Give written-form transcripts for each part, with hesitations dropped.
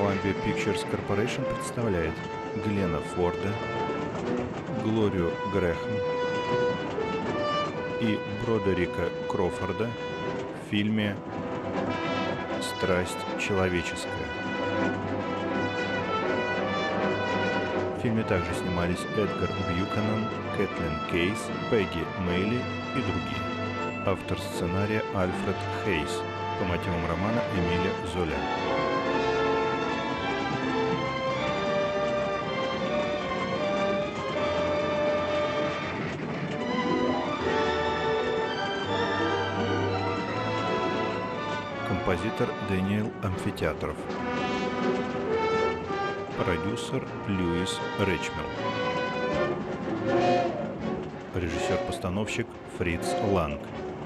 Columbia Pictures Corporation представляет Глена Форда, Глорию Грэхэм и Бродерика Кроуфорда в фильме «Страсть человеческая». В фильме также снимались Эдгар Бьюканан, Кэтлин Кейс, Пегги Мейли и другие. Автор сценария Альфред Хейс по мотивам романа Эмиля Золя. Композитор Дэниэл Амфитеатров. Продюсер Льюис Ричмилл. Режиссер-постановщик Фриц Ланг.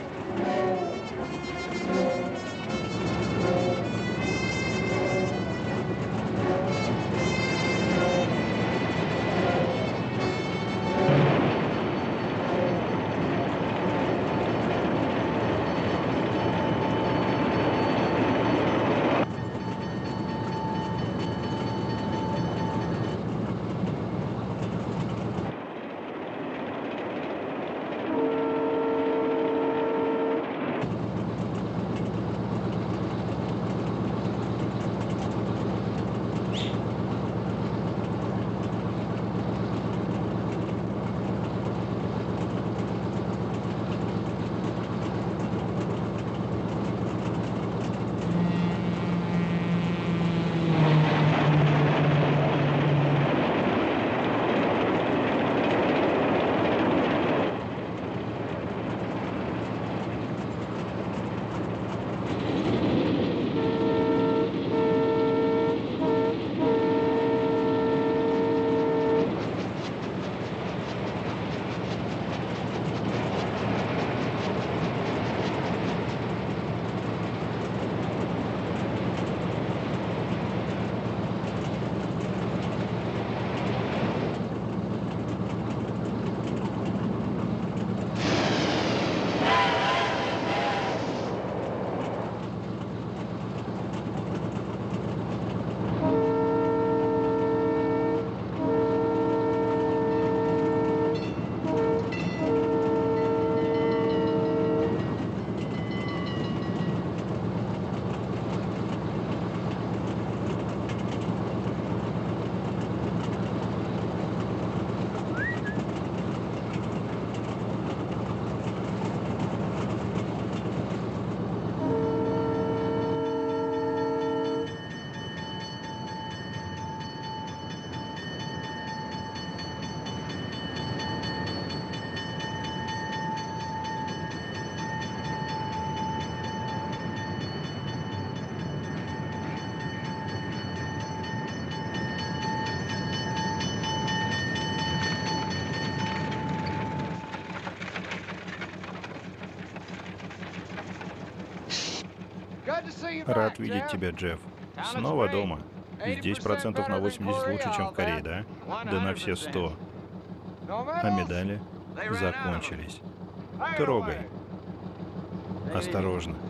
Рад видеть тебя, Джефф. Снова дома. Здесь процентов на 80 лучше, чем в Корее, да? Да на все 100. А медали закончились. Трогай. Осторожно.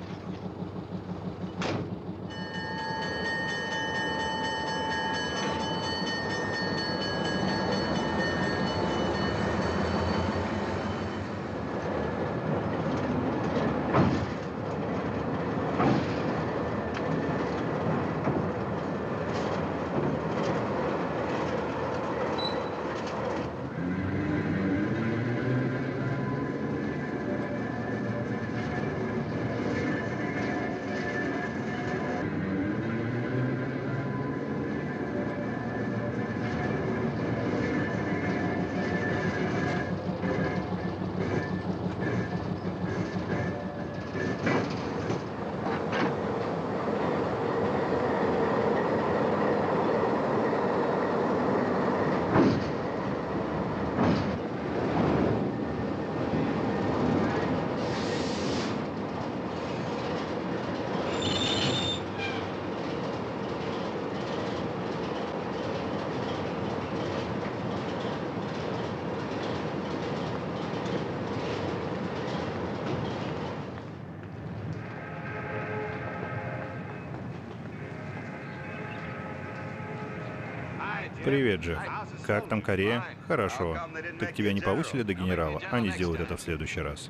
Привет, Джефф. Как там Корея? Хорошо. Так тебя не повысили до генерала? Они сделают это в следующий раз.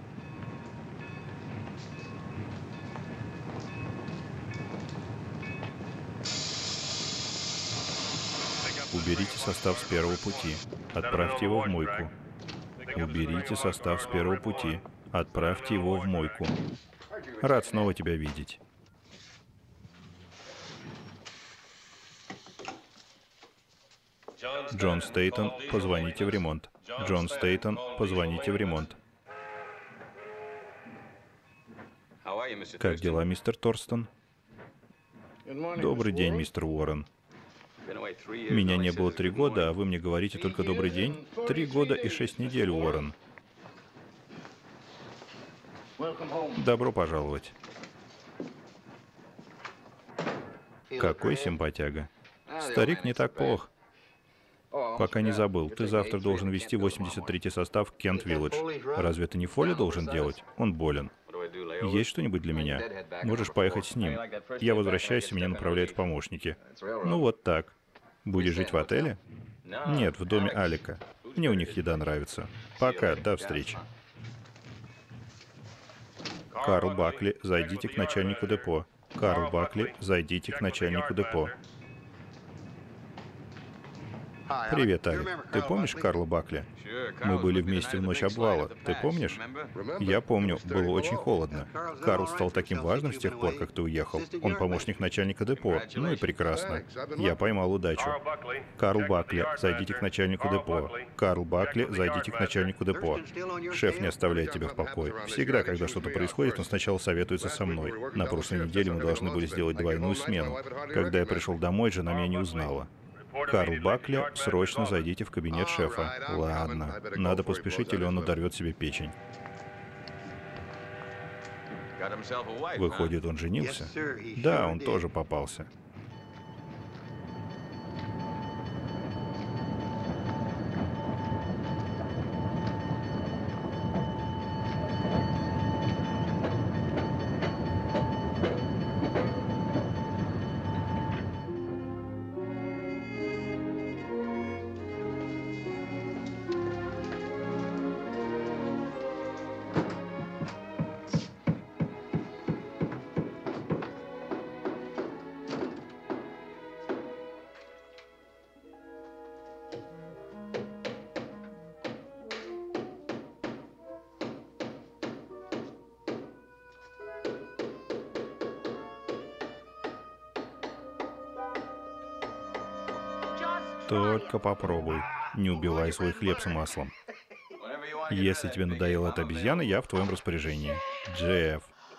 Уберите состав с первого пути. Отправьте его в мойку. Уберите состав с первого пути. Отправьте его в мойку. Рад снова тебя видеть. Джон Стейтон, позвоните в ремонт. Джон Стейтон, позвоните в ремонт. Как дела, мистер Торстон? Добрый день, мистер Уоррен. Меня не было 3 года, а вы мне говорите только «добрый день»? 3 года и 6 недель, Уоррен. Добро пожаловать. Какой симпатяга. Старик не так плох. Пока не забыл, ты завтра должен вести 83-й состав Кент-Виллидж. Разве это не Фолли должен делать? Он болен. Есть что-нибудь для меня? Можешь поехать с ним. Я возвращаюсь, и меня направляют в помощники. Ну вот так. Будешь жить в отеле? Нет, в доме Алика. Мне у них еда нравится. Пока, до встречи. Карл Бакли, зайдите к начальнику депо. Карл Бакли, зайдите к начальнику депо. Привет, Алик. Ты помнишь Карла Бакли? Мы были вместе в ночь обвала. Ты помнишь? Я помню, было очень холодно. Карл стал таким важным с тех пор, как ты уехал. Он помощник начальника депо. Ну и прекрасно. Я поймал удачу. Карл Бакли, зайдите к начальнику депо. Карл Бакли, зайдите к начальнику депо. Шеф не оставляет тебя в покое. Всегда, когда что-то происходит, он сначала советуется со мной. На прошлой неделе мы должны были сделать двойную смену. Когда я пришел домой, жена меня не узнала. Карл Бакли, срочно зайдите в кабинет шефа. Ладно, надо поспешить, или он надорвет себе печень. Выходит, он женился? Да, он тоже попался. Только попробуй. Не убивай свой хлеб с маслом. Если тебе надоела эта обезьяна, я в твоем распоряжении. Джефф.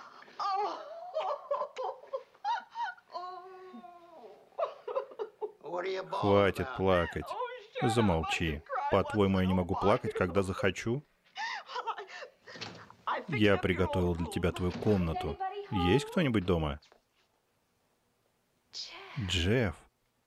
Хватит плакать. Замолчи. По-твоему, я не могу плакать, когда захочу? Я приготовил для тебя твою комнату. Есть кто-нибудь дома? Джефф.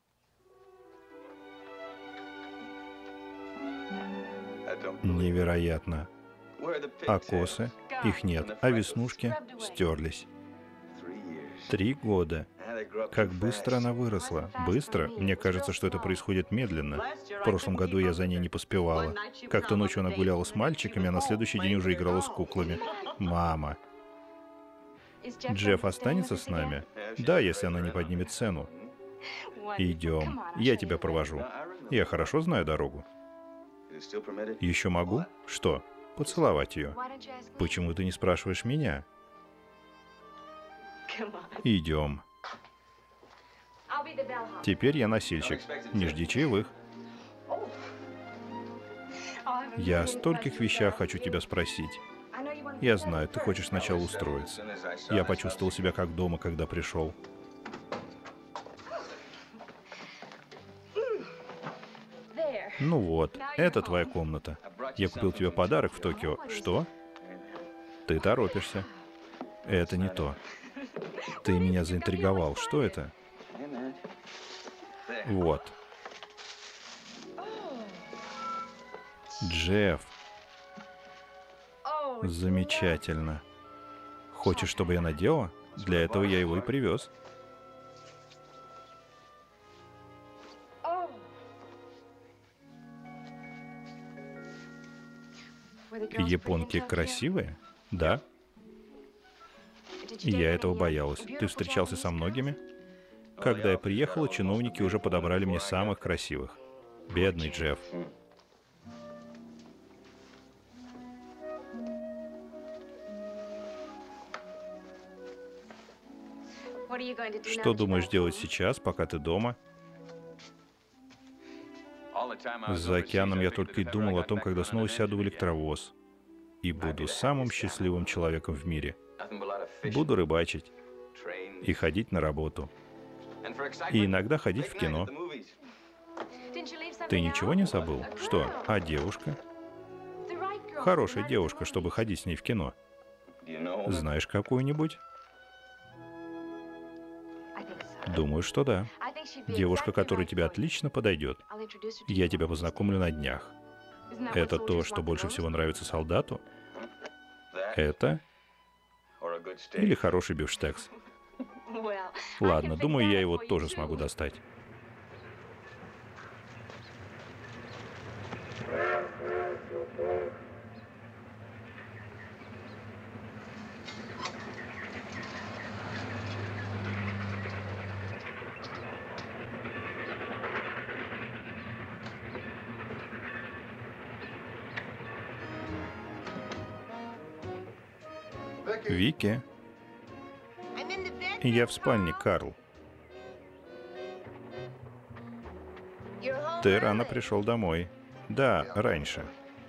Невероятно. А косы? Их нет. А веснушки стерлись. 3 года. Как быстро она выросла. Быстро? Мне кажется, что это происходит медленно. В прошлом году я за ней не поспевала. Как-то ночью она гуляла с мальчиками, а на следующий день уже играла с куклами. Мама. Джефф останется с нами? Да, если она не поднимет цену. Идем. Я тебя провожу. Я хорошо знаю дорогу. Еще могу? Что? Поцеловать ее. Почему ты не спрашиваешь меня? Идем. Теперь я носильщик. Не жди чаевых. Я о стольких вещах хочу тебя спросить. Я знаю, ты хочешь сначала устроиться. Я почувствовал себя как дома, когда пришел. Ну вот, это твоя комната. Я купил тебе подарок в Токио. Что? Ты торопишься. Это не то. Ты меня заинтриговал. Что это? Вот. Джефф. Замечательно. Хочешь, чтобы я надела? Для этого я его и привез. Японки красивые? Да. Я этого боялась. Ты встречался со многими? Когда я приехала, чиновники уже подобрали мне самых красивых. Бедный Джефф. Что думаешь делать сейчас, пока ты дома? За океаном я только и думал о том, когда снова сяду в электровоз. И буду самым счастливым человеком в мире. Буду рыбачить и ходить на работу. И иногда ходить в кино. Ты ничего не забыл? Что? А девушка? Хорошая девушка, чтобы ходить с ней в кино. Знаешь какую-нибудь? Думаю, что да. Девушка, которая тебе отлично подойдет. Я тебя познакомлю на днях. Это то, что больше всего нравится солдату? Это? Или хороший бифштекс? Ладно, думаю, я его тоже смогу достать. Вики? Я в спальне, Карл. Ты рано пришел домой. Да, раньше.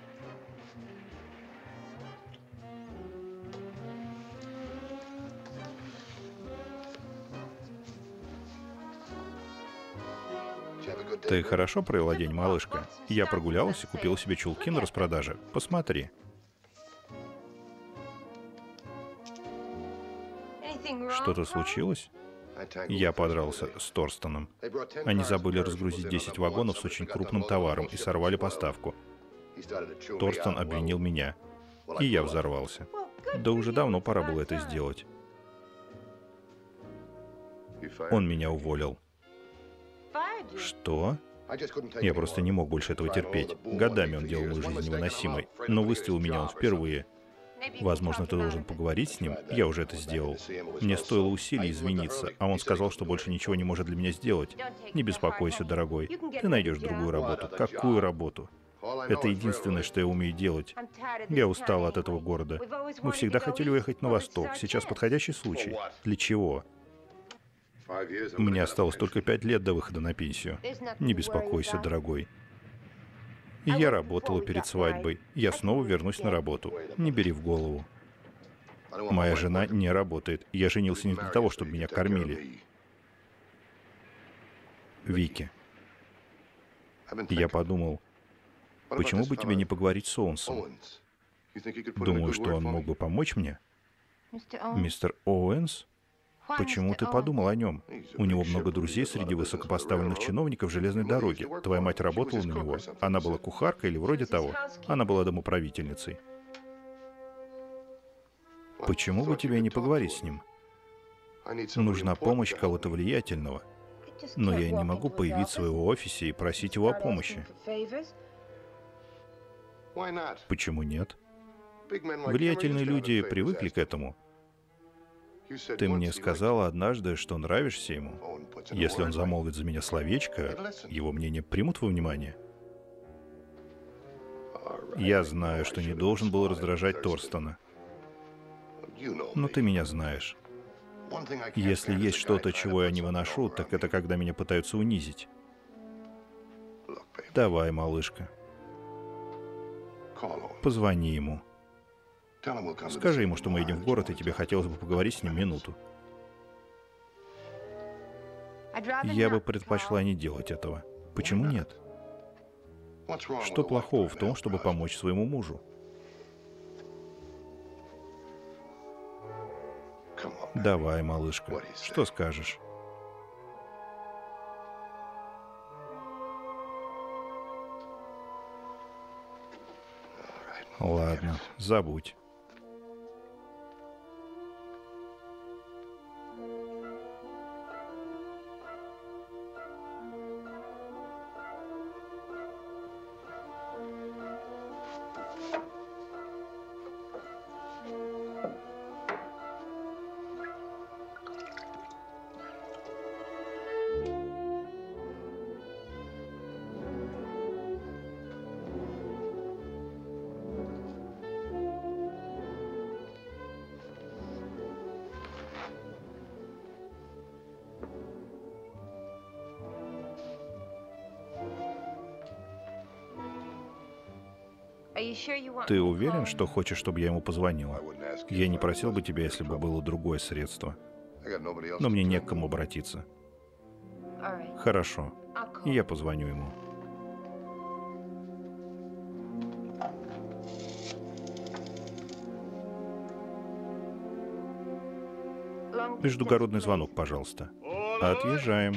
Ты хорошо провела день, малышка? Я прогулялась и купила себе чулки на распродаже. Посмотри. Что-то случилось? Я подрался с Торстоном. Они забыли разгрузить 10 вагонов с очень крупным товаром и сорвали поставку. Торстон обвинил меня. И я взорвался. Да уже давно пора было это сделать. Он меня уволил. Что? Я просто не мог больше этого терпеть. Годами он делал мою жизнь невыносимой. Но выставил меня он впервые. Возможно, ты должен поговорить с ним. Я уже это сделал. Мне стоило усилий извиниться, а он сказал, что больше ничего не может для меня сделать. Не беспокойся, дорогой. Ты найдешь другую работу. Какую работу? Это единственное, что я умею делать. Я устал от этого города. Мы всегда хотели уехать на восток. Сейчас подходящий случай. Для чего? Мне осталось только 5 лет до выхода на пенсию. Не беспокойся, дорогой. Я работала перед свадьбой. Я снова вернусь на работу. Не бери в голову. Моя жена не работает. Я женился не для того, чтобы меня кормили. Вики. Я подумал, почему бы тебе не поговорить с Оуэнсом? Думаю, что он мог бы помочь мне. Мистер Оуэнс? Почему ты подумал о нем? У него много друзей среди высокопоставленных чиновников железной дороги. Твоя мать работала на него. Она была кухаркой или вроде того. Она была домоправительницей. Почему бы тебе не поговорить с ним? Нужна помощь кого-то влиятельного. Но я не могу появиться в его офисе и просить его о помощи. Почему нет? Влиятельные люди привыкли к этому. Ты мне сказала однажды, что нравишься ему. Если он замолвит за меня словечко, его мнение примут во внимание. Я знаю, что не должен был раздражать Торстона. Но ты меня знаешь. Если есть что-то, чего я не выношу, так это когда меня пытаются унизить. Давай, малышка. Позвони ему. Скажи ему, что мы едем в город, и тебе хотелось бы поговорить с ним минуту. Я бы предпочла не делать этого. Почему нет? Что плохого в том, чтобы помочь своему мужу? Давай, малышка. Что скажешь? Ладно, забудь. Ты уверен, что хочешь, чтобы я ему позвонила? Я не просил бы тебя, если бы было другое средство. Но мне не к кому обратиться. Хорошо. И я позвоню ему. Междугородный звонок, пожалуйста. Отъезжаем.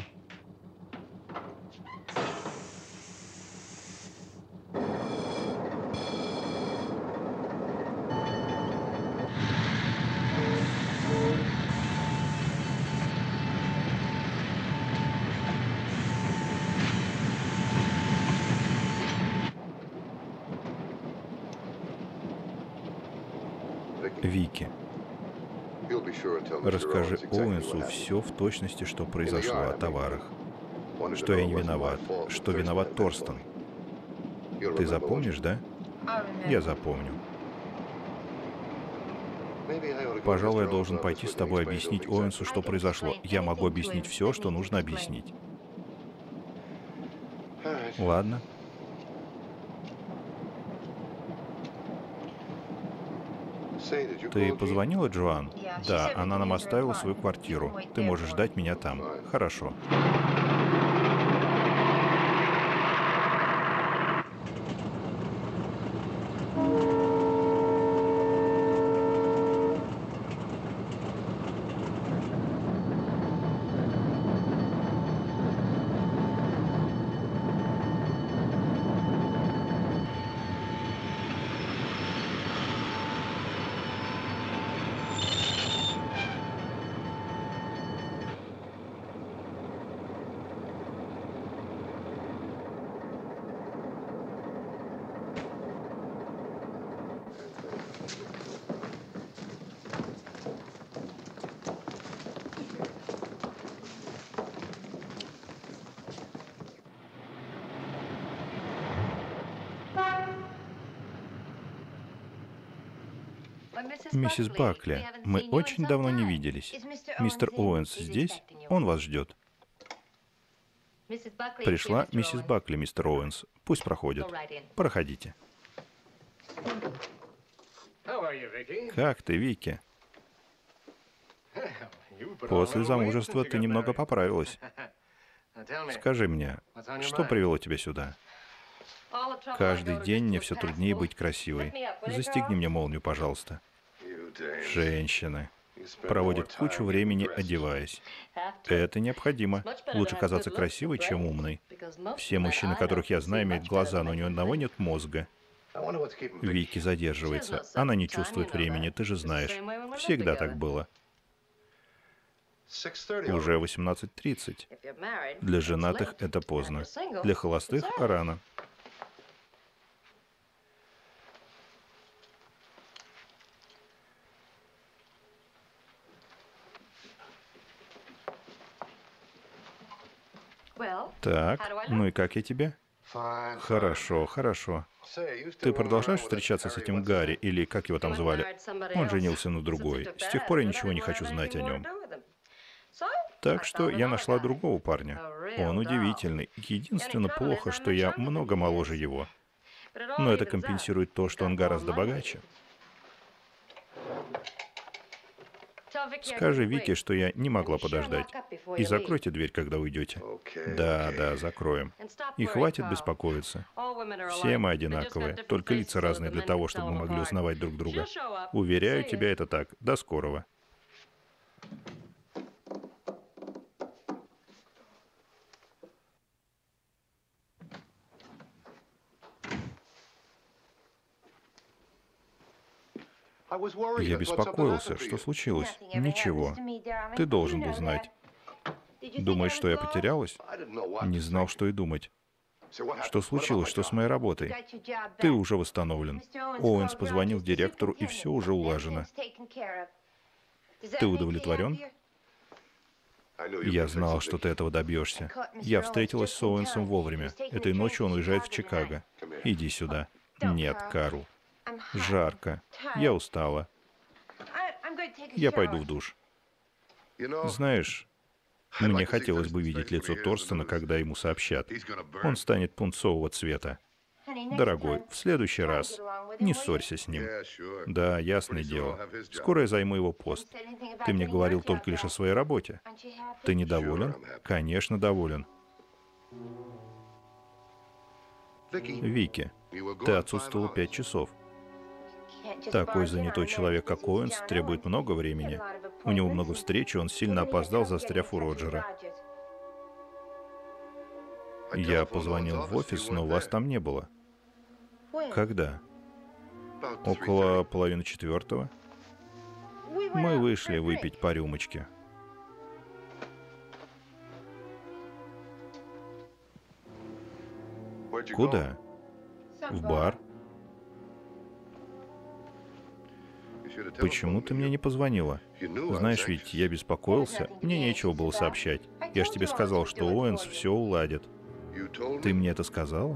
Вики, расскажи Оуэнсу все в точности, что произошло о товарах. Что я не виноват, что виноват Торстен. Ты запомнишь, да? Я запомню. Пожалуй, я должен пойти с тобой объяснить Оуэнсу, что произошло. Я могу объяснить все, что нужно объяснить. Ладно. Ты позвонила Джоан? Да, она нам оставила свою квартиру. Ты можешь ждать меня там. Хорошо. Миссис Бакли, мы очень давно не виделись. Мистер Оуэнс здесь? Он вас ждет. Пришла миссис Бакли, мистер Оуэнс. Пусть проходит. Проходите. Как ты, Вики? После замужества ты немного поправилась. Скажи мне, что привело тебя сюда? Каждый день мне все труднее быть красивой. Застегни мне молнию, пожалуйста. Женщины проводят кучу времени, одеваясь. Это необходимо. Лучше казаться красивой, чем умной. Все мужчины, которых я знаю, имеют глаза, но ни у одного нет мозга. Вики задерживается. Она не чувствует времени, ты же знаешь. Всегда так было. Уже 18:30. Для женатых это поздно. Для холостых рано. Так, ну и как я тебе? Хорошо, хорошо. Ты продолжаешь встречаться с этим Гарри, или как его там звали? Он женился на другой. С тех пор я ничего не хочу знать о нем. Так что я нашла другого парня. Он удивительный. Единственное плохо, что я много моложе его. Но это компенсирует то, что он гораздо богаче. Скажи Вике, что я не могла подождать. И закройте дверь, когда уйдете. Да, закроем. И хватит беспокоиться. Все мы одинаковые, только лица разные для того, чтобы мы могли узнавать друг друга. Уверяю тебя, это так. До скорого. Я беспокоился. Что случилось? Ничего. Ты должен был знать. Думаешь, что я потерялась? Не знал, что и думать. Что случилось? Что с моей работой? Ты уже восстановлен. Оуэнс позвонил директору, и все уже улажено. Ты удовлетворен? Я знал, что ты этого добьешься. Я встретилась с Оуэнсом вовремя. Этой ночью он уезжает в Чикаго. Иди сюда. Нет, Карл. Жарко. Я устала. Я пойду в душ. Знаешь, мне хотелось бы видеть лицо Торстена, когда ему сообщат. Он станет пунцового цвета. Дорогой, в следующий раз не ссорься с ним. Да, ясное дело. Скоро я займу его пост. Ты мне говорил только лишь о своей работе. Ты недоволен? Конечно, доволен. Вики, ты отсутствовал 5 часов. Такой занятой человек, как Оуэнс, требует много времени. У него много встреч, и он сильно опоздал, застряв у Роджера. Я позвонил в офис, но вас там не было. Когда? Около 3:30. Мы вышли выпить по рюмочке. Куда? В бар. Почему ты мне не позвонила? Знаешь, ведь я беспокоился, мне нечего было сообщать. Я ж тебе сказал, что Оуэнс все уладит. Ты мне это сказала?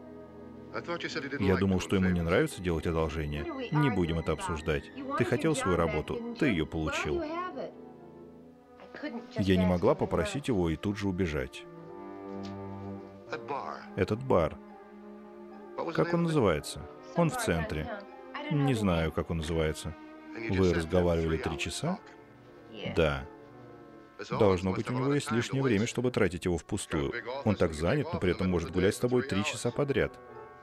Я думал, что ему не нравится делать одолжение. Не будем это обсуждать. Ты хотел свою работу, ты ее получил. Я не могла попросить его и тут же убежать. Этот бар. Как он называется? Он в центре. Не знаю, как он называется. Вы разговаривали 3 часа? Да. Должно быть, у него есть лишнее время, чтобы тратить его впустую. Он так занят, но при этом может гулять с тобой 3 часа подряд.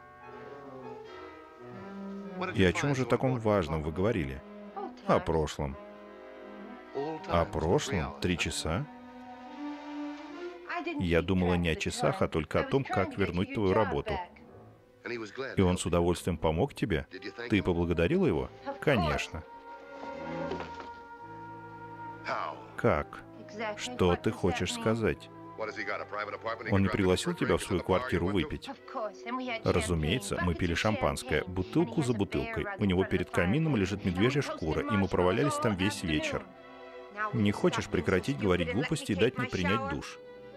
И о чем же таком важном вы говорили? О прошлом. О прошлом? 3 часа? Я думала не о часах, а только о том, как вернуть твою работу. И он с удовольствием помог тебе? Ты поблагодарила его? Конечно. Как? Что ты хочешь сказать? Он не пригласил тебя в свою квартиру выпить? Разумеется, мы пили шампанское, бутылку за бутылкой. У него перед камином лежит медвежья шкура, и мы провалялись там весь вечер. Не хочешь прекратить говорить глупости и дать мне принять душ?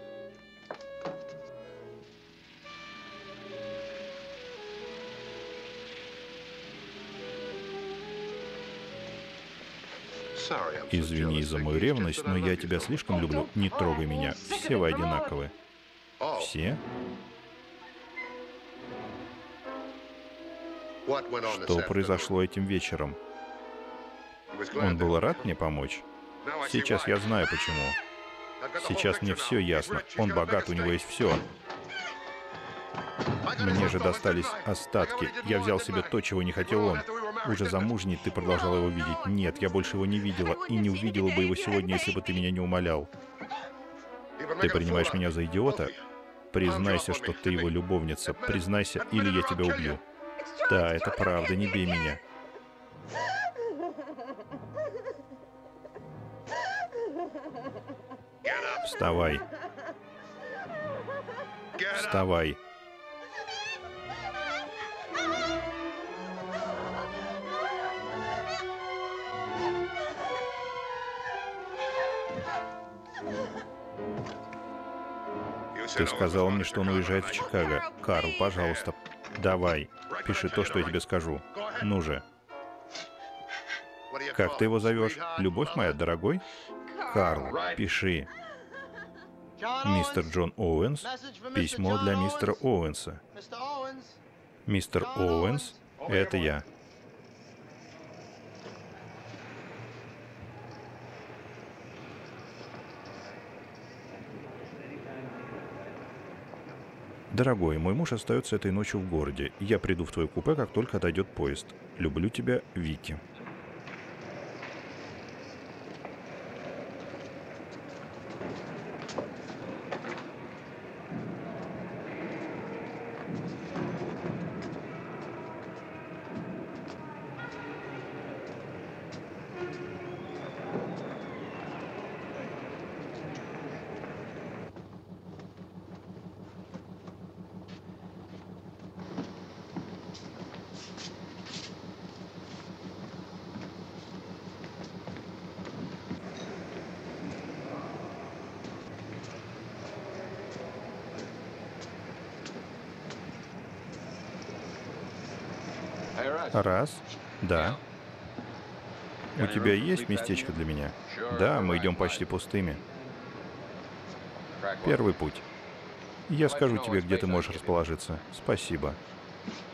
Извини за мою ревность, но я тебя слишком люблю. Не трогай меня. Все вы одинаковы. Все? Что произошло этим вечером? Он был рад мне помочь? Сейчас я знаю, почему. Сейчас мне все ясно. Он богат, у него есть все. Мне же достались остатки. Я взял себе то, чего не хотел он. Уже замужний, ты продолжала его видеть. Нет, я больше его не видела. И не увидела бы его сегодня, если бы ты меня не умолял. Ты принимаешь меня за идиота? Признайся, что ты его любовница. Признайся, или я тебя убью. Да, это правда, не бей меня. Вставай. Вставай. Ты сказал мне, что он уезжает в Чикаго. Карл, пожалуйста, давай, пиши то, что я тебе скажу. Ну же. Как ты его зовешь? Любовь моя, дорогой? Карл, пиши. Мистер Джон Оуэнс. Письмо для мистера Оуэнса. Мистер Оуэнс, это я. Дорогой, мой муж остается этой ночью в городе. Я приду в твое купе, как только отойдет поезд. Люблю тебя, Вики. Раз. Да. У тебя есть местечко для меня? Да, мы идем почти пустыми. Первый путь. Я скажу тебе, где ты можешь расположиться. Спасибо.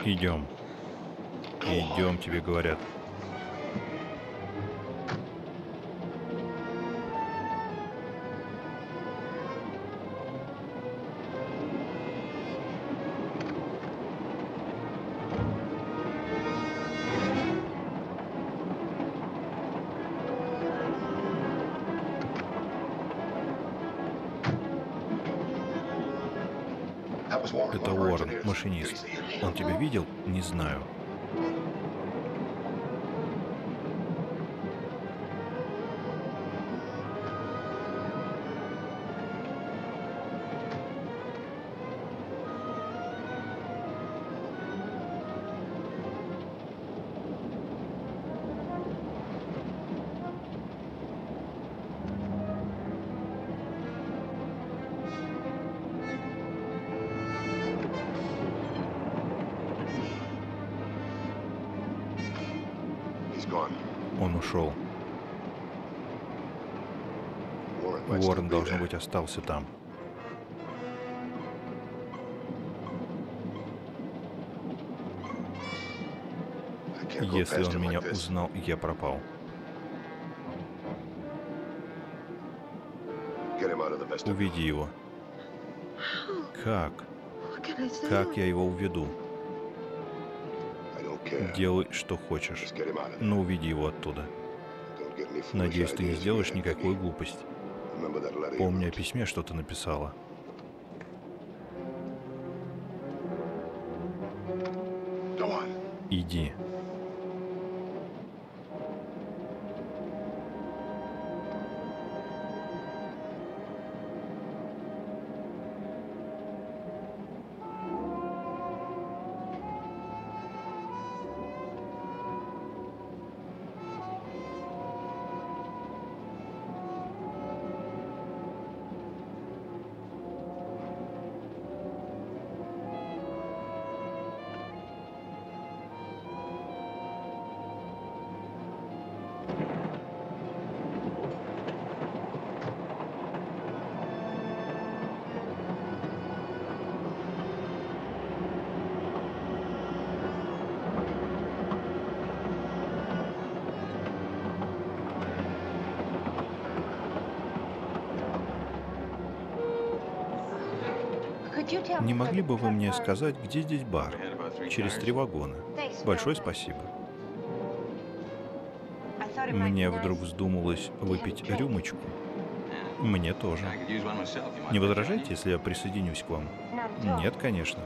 Идем. Идем, тебе говорят. Это Уоррен, машинист. Он тебя видел? Не знаю. Он ушел. Уоррен, должно быть, остался там. Если он меня узнал, я пропал. Уведи его. Как? Как я его уведу? Делай, что хочешь, но уведи его оттуда. Надеюсь, ты не сделаешь никакую глупость. Помни о письме, что ты написала. Иди. Не могли бы вы мне сказать, где здесь бар? Через 3 вагона. Большое спасибо. Мне вдруг вздумалось выпить рюмочку. Мне тоже. Не возражаете, если я присоединюсь к вам? Нет, конечно.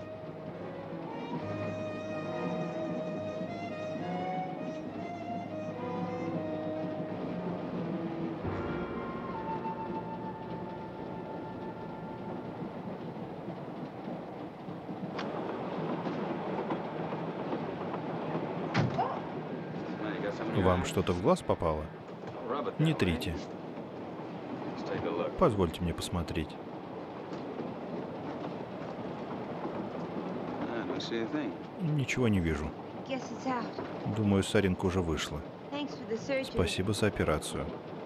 Вам что-то в глаз попало? Не трите. Позвольте мне посмотреть. Ничего не вижу. Думаю, соринка уже вышла. Спасибо за операцию.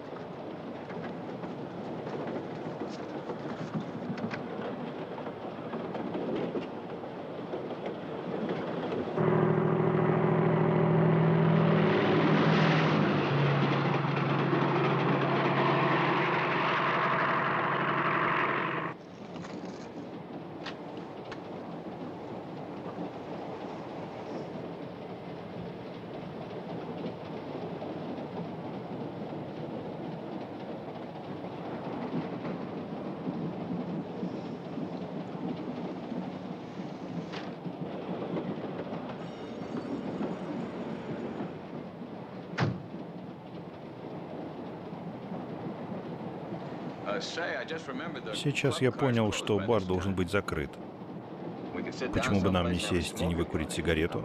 Сейчас я понял, что бар должен быть закрыт. Почему бы нам не сесть и не выкурить сигарету?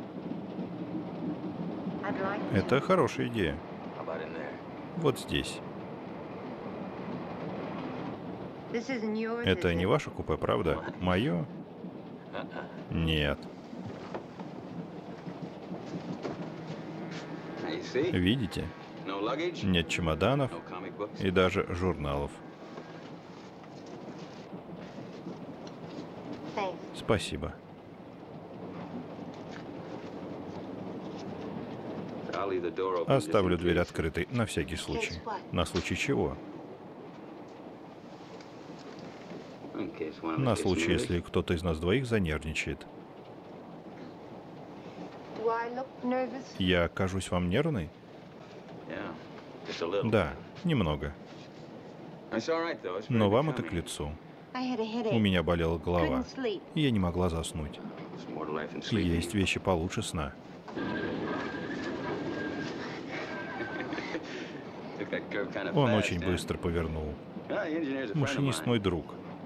Это хорошая идея. Вот здесь. Это не ваше купе, правда? Мое? Нет. Видите? Нет чемоданов и даже журналов. Спасибо. Оставлю дверь открытой на всякий случай. На случай чего? На случай, если кто-то из нас двоих занервничает. Я кажусь вам нервной? Да, немного. Но вам это к лицу. У меня болела голова, и я не могла заснуть. И есть вещи получше сна. Он очень быстро повернул. Машинист мой друг.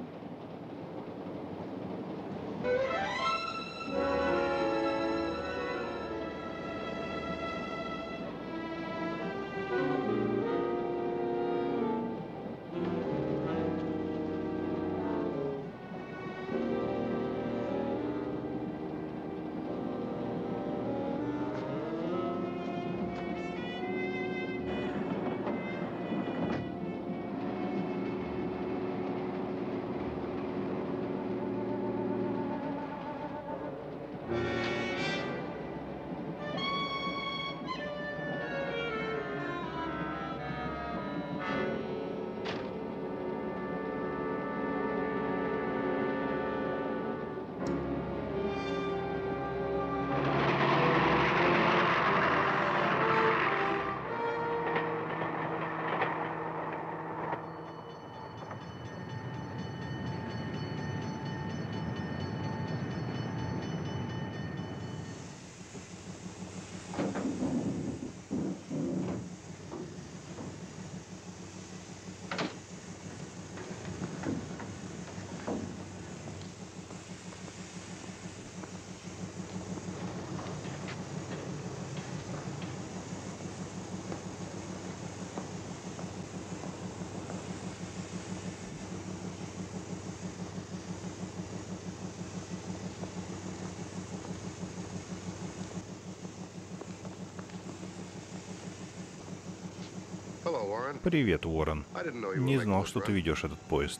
Привет, Уоррен. Не знал, что ты ведешь этот поезд.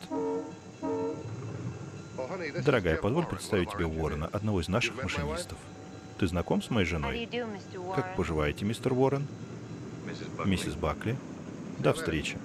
Дорогая, позволь представить тебе Уоррена, одного из наших машинистов. Ты знаком с моей женой? Как поживаете, мистер Уоррен? Миссис Бакли? До встречи.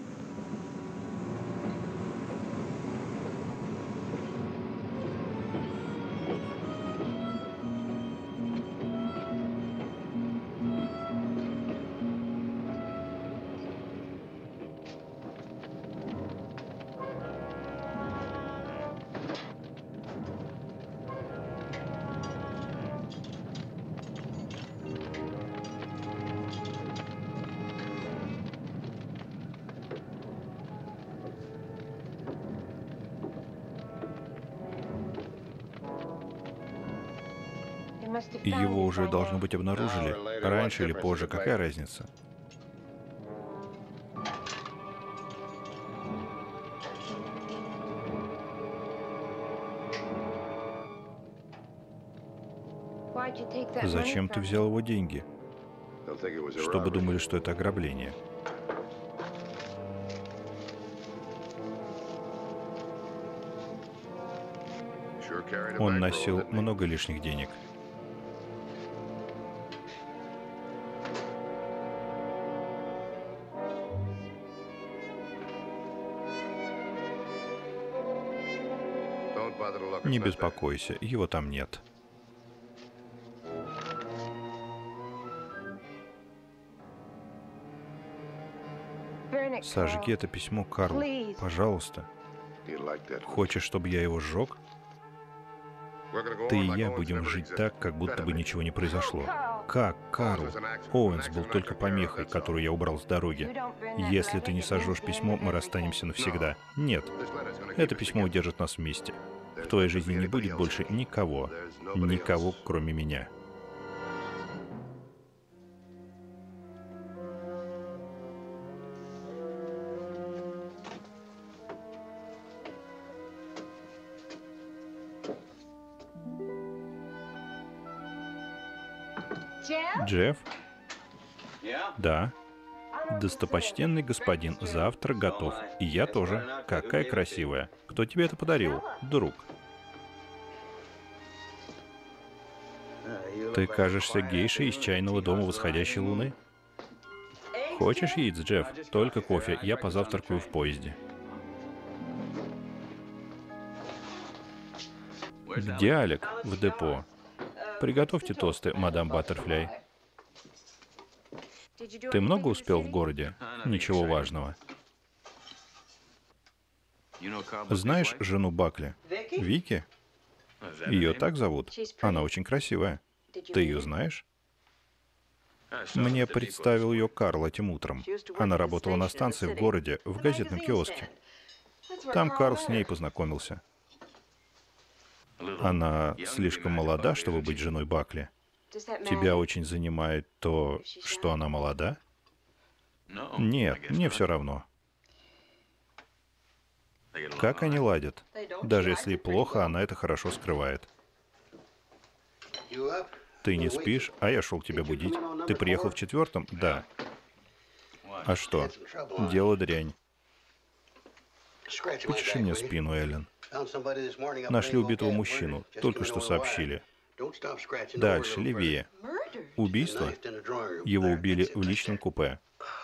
Его уже, должно быть, обнаружили. Раньше или позже, какая разница? Зачем ты взял его деньги? Чтобы думали, что это ограбление. Он носил много лишних денег. Не беспокойся, его там нет. Сожги это письмо Карлу, пожалуйста. Хочешь, чтобы я его сжег? Ты и я будем жить так, как будто бы ничего не произошло. Как, Карл? Оуэнс был только помехой, которую я убрал с дороги. Если ты не сожжешь письмо, мы расстанемся навсегда. Нет. Это письмо удержит нас вместе. В твоей жизни не будет больше никого. Никого, кроме меня. Джефф? Да. Достопочтенный господин, завтрак готов. И я тоже. Какая красивая. Кто тебе это подарил? Друг. Ты кажешься гейшей из чайного дома восходящей луны? Хочешь яиц, Джефф? Только кофе. Я позавтракаю в поезде. Где Алек? В депо. Приготовьте тосты, мадам Баттерфляй. Ты много успел в городе? Ничего важного. Знаешь жену Бакли? Вики? Ее так зовут? Она очень красивая. Ты ее знаешь? Мне представил ее Карл этим утром. Она работала на станции в городе, в газетном киоске. Там Карл с ней познакомился. Она слишком молода, чтобы быть женой Бакли. Тебя очень занимает то, что она молода? Нет, мне все равно. Как они ладят? Даже если плохо, она это хорошо скрывает. Ты не спишь, а я шел тебя будить. Ты приехал в 4-м? Да. А что? Дело дрянь. Почеши мне спину, Эллен. Нашли убитого мужчину. Только что сообщили. Дальше, левее. Убийство? Его убили в личном купе.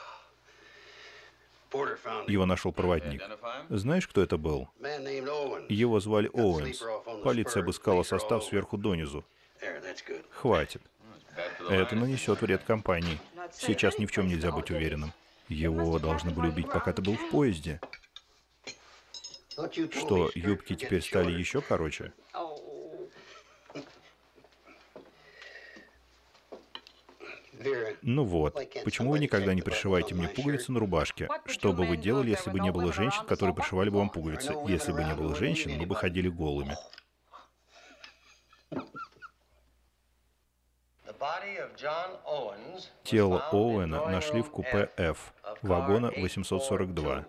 Его нашел проводник. Знаешь, кто это был? Его звали Оуэнс. Полиция обыскала состав сверху донизу. Хватит. Это нанесет вред компании. Сейчас ни в чем нельзя быть уверенным. Его должны были убить, пока ты был в поезде. Что, юбки теперь стали еще короче? Ну вот, почему вы никогда не пришиваете мне пуговицы на рубашке? Что бы вы делали, если бы не было женщин, которые пришивали бы вам пуговицы? Если бы не было женщин, мы бы ходили голыми. Тело Оуэна нашли в купе F, вагона 842.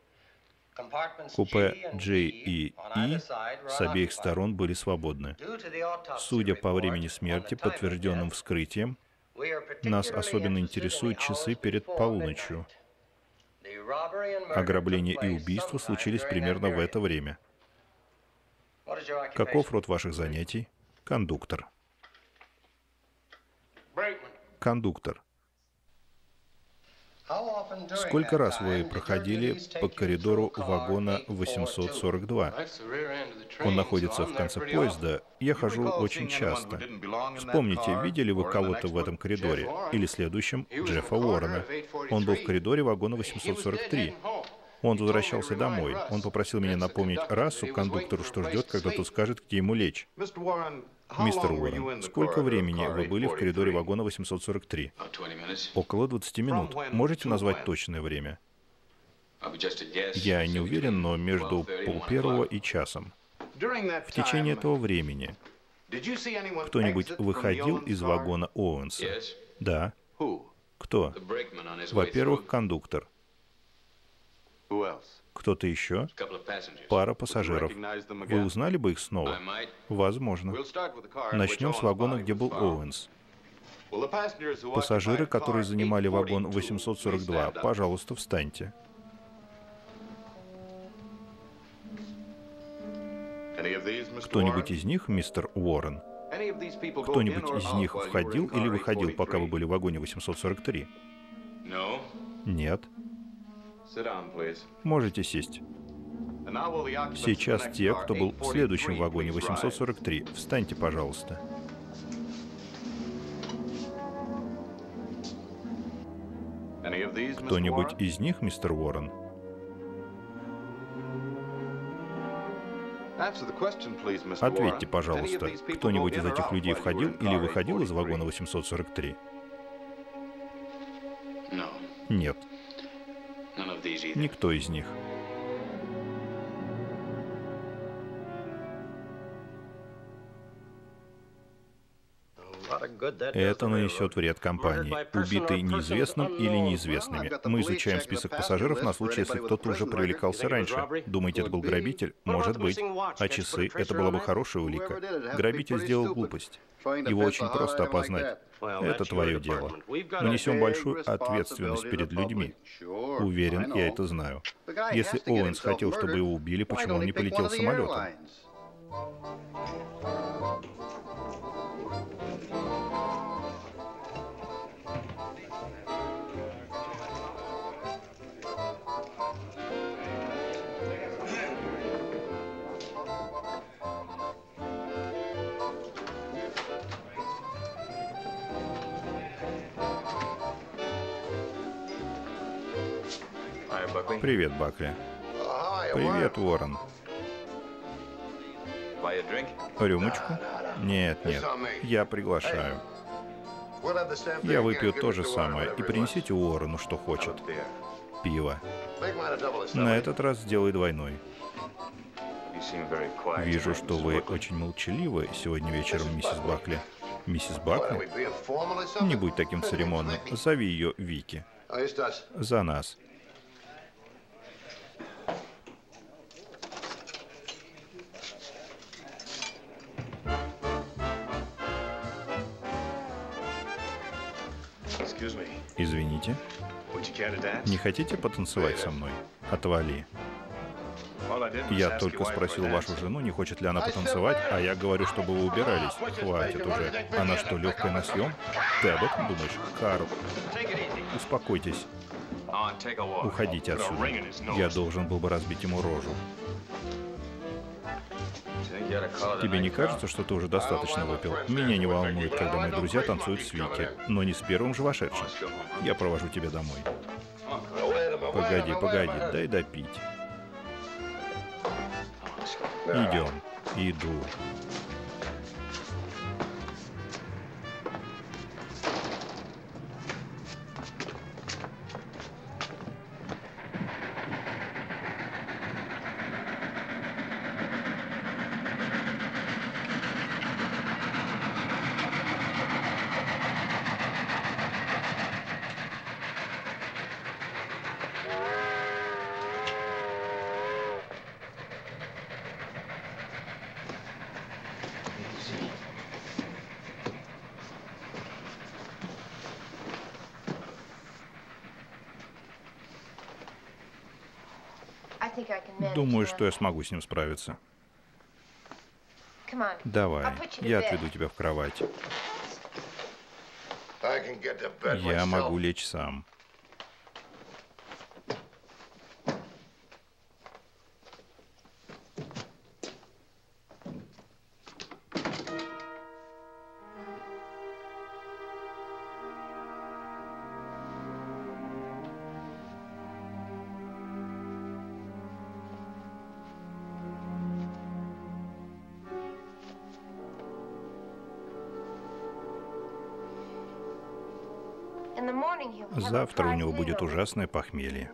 Купе J и E с обеих сторон были свободны. Судя по времени смерти, подтвержденным вскрытием, нас особенно интересуют часы перед полуночью. Ограбление и убийство случились примерно в это время. Каков род ваших занятий? Кондуктор. Кондуктор. Сколько раз вы проходили по коридору вагона 842? Он находится в конце поезда. Я хожу очень часто. Вспомните, видели вы кого-то в этом коридоре? Или следующем Джеффа Уоррена? Он был в коридоре вагона 843. Он возвращался домой. Он попросил меня напомнить Рассу, кондуктору, что ждет, когда тот скажет, где ему лечь. Мистер Уоррен, сколько времени вы были в коридоре вагона 843? Около 20 минут. Можете назвать точное время? Я не уверен, но между 12:30 и часом. В течение этого времени кто-нибудь выходил из вагона Оуэнса? Да. Кто? Во-первых, кондуктор. Кто-то еще? Пара пассажиров. Вы узнали бы их снова? Возможно. Начнем с вагона, где был Оуэнс. Пассажиры, которые занимали вагон 842, пожалуйста, встаньте. Кто-нибудь из них, мистер Уоррен? Кто-нибудь из них входил или выходил, пока вы были в вагоне 843? Нет. Можете сесть. Сейчас те, кто был в следующем вагоне 843. Встаньте, пожалуйста. Кто-нибудь из них, мистер Уоррен? Ответьте, пожалуйста, кто-нибудь из этих людей входил или выходил из вагона 843? Нет. Никто из них. Это нанесет вред компании. Убитый неизвестным или неизвестными. Мы изучаем список пассажиров на случай, если кто-то уже привлекался раньше. Думаете, это был грабитель? Может быть. А часы — это была бы хорошая улика. Грабитель сделал глупость. Его очень просто опознать. Это твое дело. Мы несем большую ответственность перед людьми. Уверен, я это знаю. Если Оуэнс хотел, чтобы его убили, почему он не полетел самолетом? Привет, Бакли. Привет, Уоррен. Рюмочку? Нет, нет, я приглашаю. Я выпью то же самое и принесите Уоррену, что хочет. Пиво. На этот раз сделай двойной. Вижу, что вы очень молчаливы сегодня вечером, миссис Бакли. Миссис Бакли? Не будь таким церемонным. Зови ее Вики. За нас. Извините. Не хотите потанцевать со мной? Отвали. Я только спросил вашу жену, не хочет ли она потанцевать, а я говорю, чтобы вы убирались. Хватит уже. Она что, легкая на съем? Ты об этом думаешь? Карл, успокойтесь. Уходите отсюда. Я должен был бы разбить ему рожу. Тебе не кажется, что ты уже достаточно выпил? Меня не волнует, когда мои друзья танцуют с Вики, но не с первым же вошедшим. Я провожу тебя домой. Погоди, погоди, дай допить. Идем. Иду. Думаю, что я смогу с ним справиться. Давай, я отведу тебя в кровать. Я могу лечь сам. Завтра у него будет ужасное похмелье.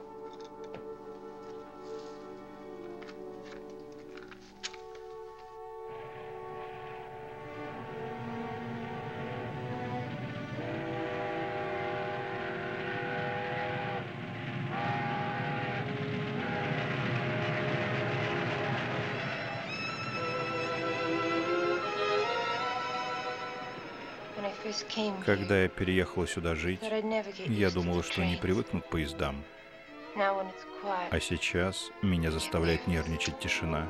Когда я переехала сюда жить, я думала, что не привыкну к поездам. А сейчас меня заставляет нервничать тишина.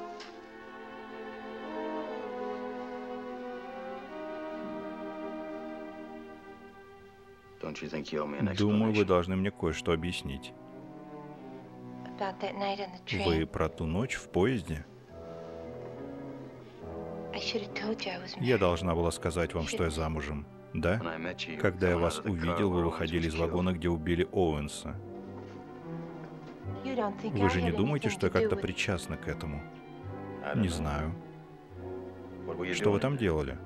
Думаю, вы должны мне кое-что объяснить. Вы про ту ночь в поезде? Я должна была сказать вам, что я замужем, да? Когда я вас увидел, вы выходили из вагона, где убили Оуэнса. Вы же не думаете, что я как-то причастна к этому? Не знаю. Что вы там делали?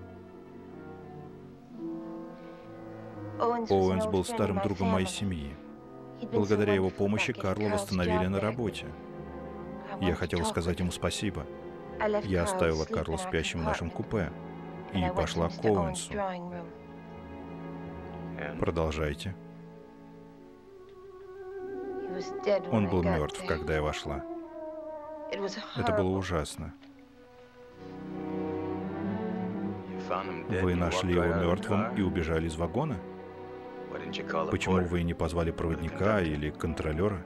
Оуэнс был старым другом моей семьи. Благодаря его помощи Карла восстановили на работе. Я хотела сказать ему спасибо. Я оставила Карла спящим в нашем купе и пошла к Оуэнсу. Продолжайте. Он был мертв, когда я вошла. Это было ужасно. Вы нашли его мертвым и убежали из вагона? Почему вы не позвали проводника или контролера?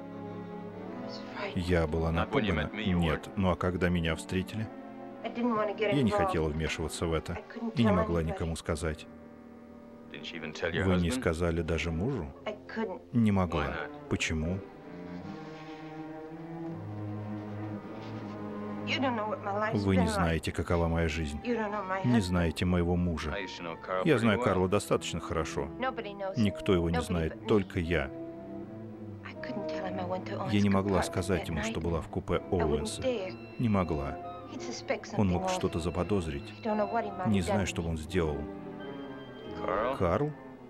Я была напугана. Нет. Ну а когда меня встретили? Я не хотела вмешиваться в это и не могла никому сказать. Вы не сказали даже мужу? Не могла. Почему? Вы не знаете, какова моя жизнь. Не знаете моего мужа. Я знаю Карла достаточно хорошо. Никто его не знает, только я. Я не могла сказать ему, что была в купе Оуэнса. Не могла. Он мог что-то заподозрить. Не знаю, что бы он сделал. Карл?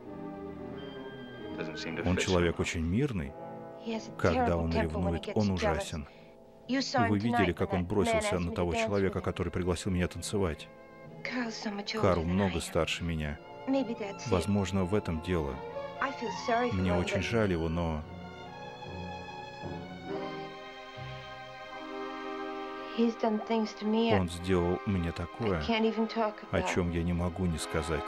Он человек очень мирный. Когда он ревнует, он ужасен. Вы видели, как он бросился на того человека, который пригласил меня танцевать? Карл много старше меня. Возможно, в этом дело. Мне очень жаль его, но... Он сделал мне такое, о чем я не могу не сказать.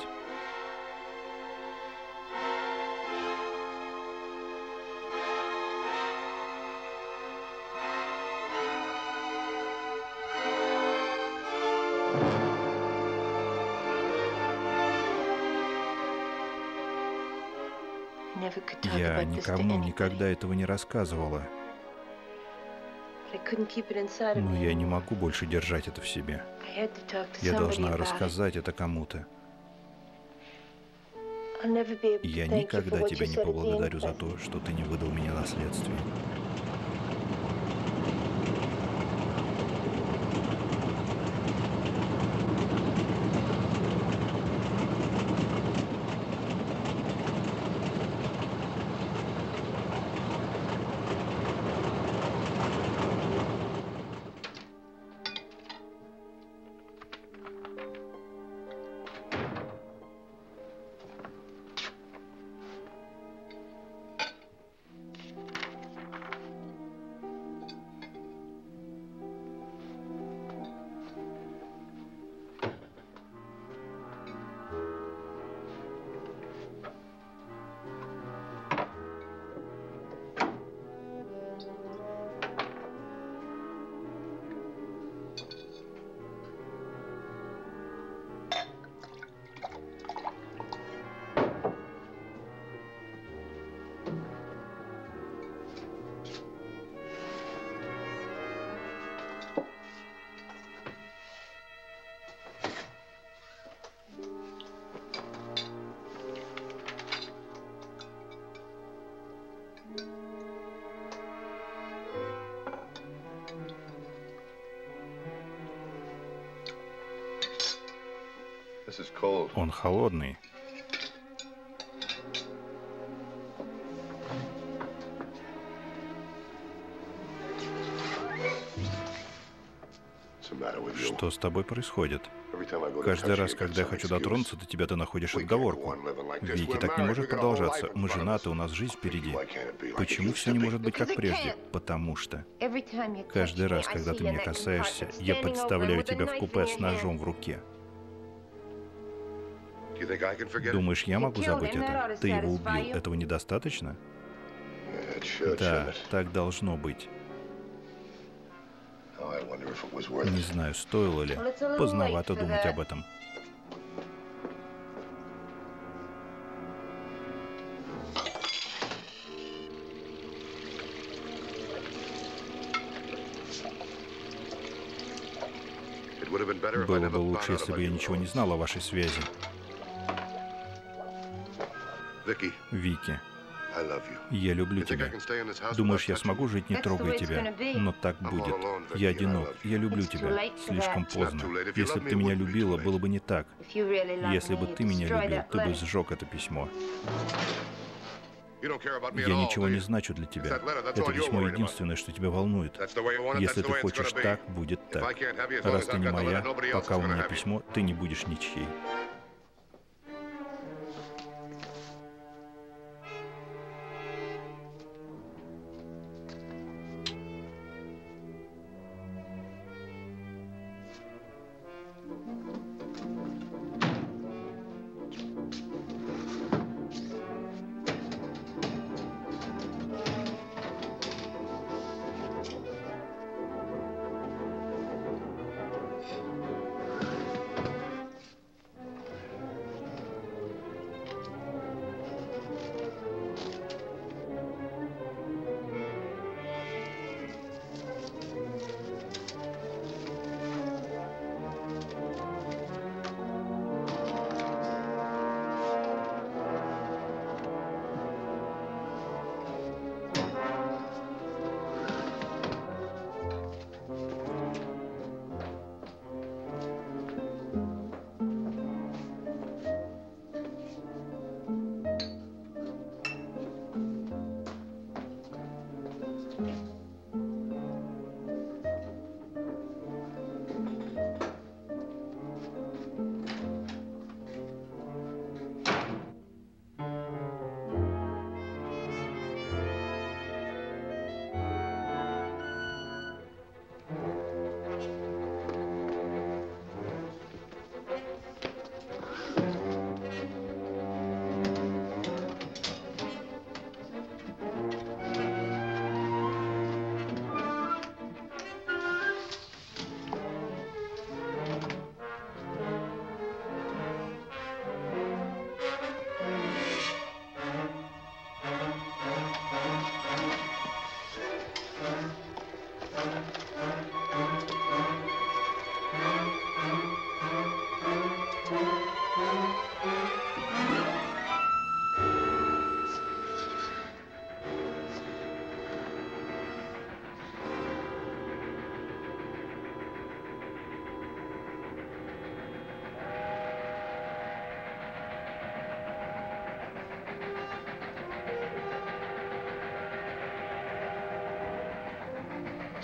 Я никому никогда этого не рассказывала. Но я не могу больше держать это в себе. Я должна рассказать это кому-то. Я никогда тебя не поблагодарю за то, что ты не выдал меня наследствие. Он холодный. Что с тобой происходит? Каждый раз, когда я хочу дотронуться до тебя, ты находишь отговорку. Вики, так не может продолжаться. Мы женаты, у нас жизнь впереди. Почему все не может быть как прежде? Потому что каждый раз, когда ты меня касаешься, я представляю тебя в купе с ножом в руке. Думаешь, я могу забыть это? Ты его убил. Этого недостаточно? Да, так должно быть. Не знаю, стоило ли. Поздновато думать об этом. Было бы лучше, если бы я ничего не знал о вашей связи. Вики, я люблю тебя. Думаешь, я смогу жить, не трогая тебя? Но так будет. Я одинок. Я люблю тебя. Слишком поздно. Если бы ты меня любила, было бы не так. Если бы ты меня любил, ты бы сжег это письмо. Я ничего не значу для тебя. Это письмо единственное, что тебя волнует. Если ты хочешь так, будет так. Раз ты не моя, пока у меня письмо, ты не будешь ничьей.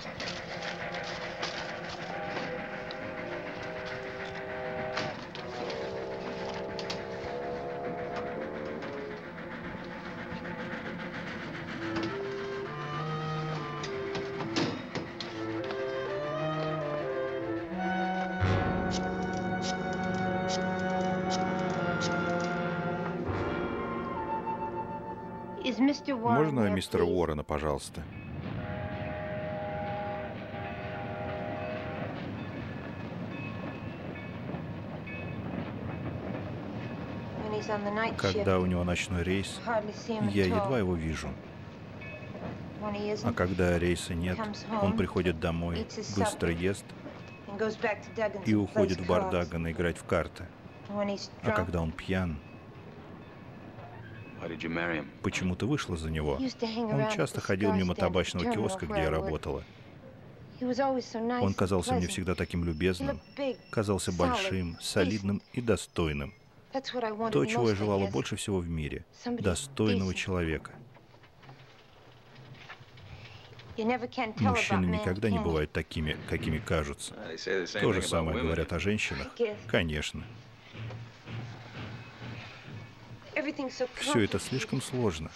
Можно мистера Уоррена, пожалуйста? Когда у него ночной рейс, я едва его вижу. А когда рейса нет, он приходит домой, быстро ест и уходит в бар Даггана играть в карты. А когда он пьян... Почему ты вышла за него? Он часто ходил мимо табачного киоска, где я работала. Он казался мне всегда таким любезным, казался большим, солидным и достойным. То, чего я желала больше всего в мире — достойного человека. Мужчины никогда не бывают такими, какими кажутся. То же самое говорят о женщинах. Конечно. Все это слишком сложно.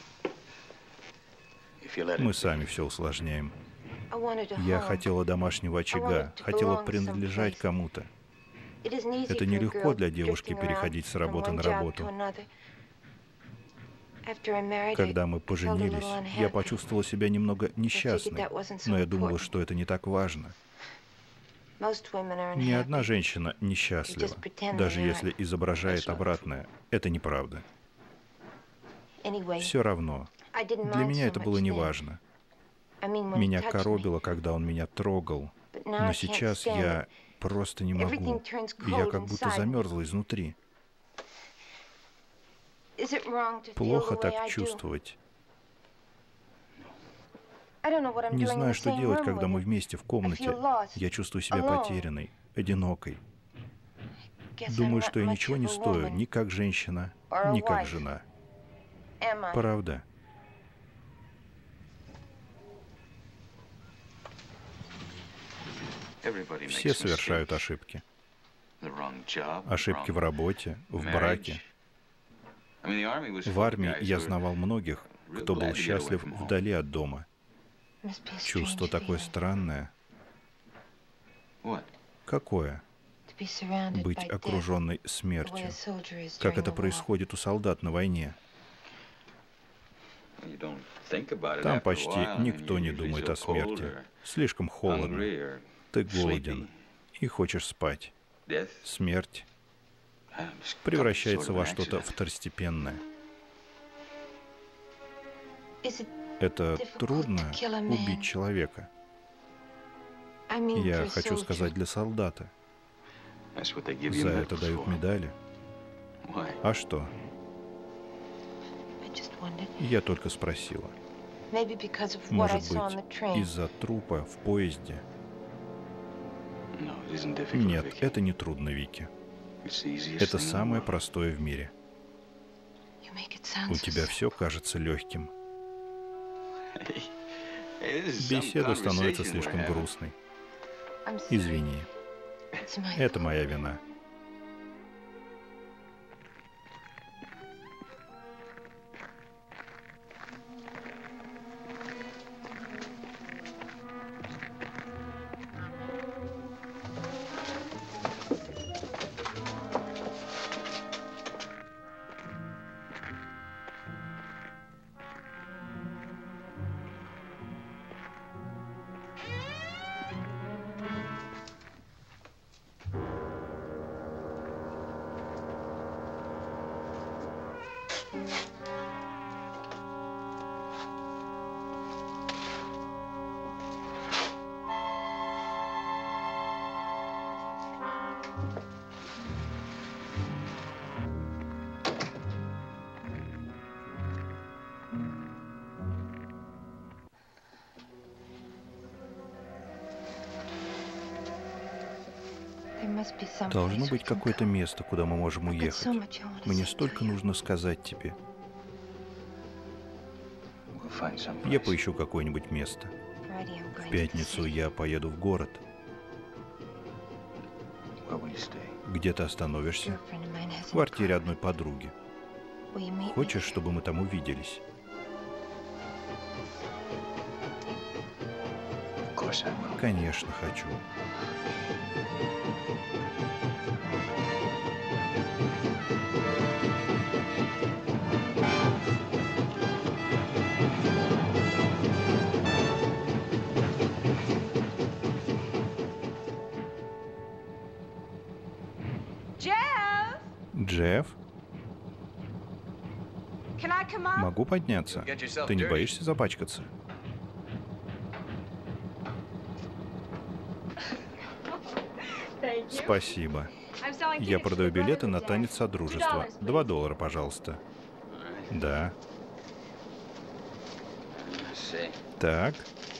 Мы сами все усложняем. Я хотела домашнего очага, хотела принадлежать кому-то. Это нелегко для девушки переходить с работы на работу. Когда мы поженились, я почувствовала себя немного несчастной, но я думала, что это не так важно. Ни одна женщина несчастлива, даже если изображает обратное. Это неправда. Все равно. Для меня это было неважно. Меня коробило, когда он меня трогал. Но сейчас я просто не могу. Я как будто замерзла изнутри. Плохо так чувствовать. Не знаю, что делать, когда мы вместе в комнате. Я чувствую себя потерянной, одинокой. Думаю, что я ничего не стою ни как женщина, ни как жена. Правда. Все совершают ошибки. Ошибки в работе, в браке. В армии я знавал многих, кто был счастлив вдали от дома. Чувство такое странное. Какое? Быть окруженной смертью. Как это происходит у солдат на войне. Там почти никто не думает о смерти. Слишком холодно. Ты голоден и хочешь спать. Смерть превращается во что-то второстепенное. Это трудно убить человека. Я хочу сказать для солдата. За это дают медали. А что? Я только спросила. Может быть, из-за трупа в поезде? Нет, это не трудно, Вики. Это самое простое в мире. У тебя все кажется легким. Беседа становится слишком грустной. Извини. Это моя вина. Должно быть какое-то место, куда мы можем уехать. Мне столько нужно сказать тебе. Я поищу какое-нибудь место. В пятницу я поеду в город. Где ты остановишься? В квартире одной подруги. Хочешь, чтобы мы там увиделись? Конечно, хочу. Джефф? Могу подняться? Ты не боишься запачкаться? Спасибо. Я продаю билеты на танец Содружества. $2, пожалуйста. Да. Так.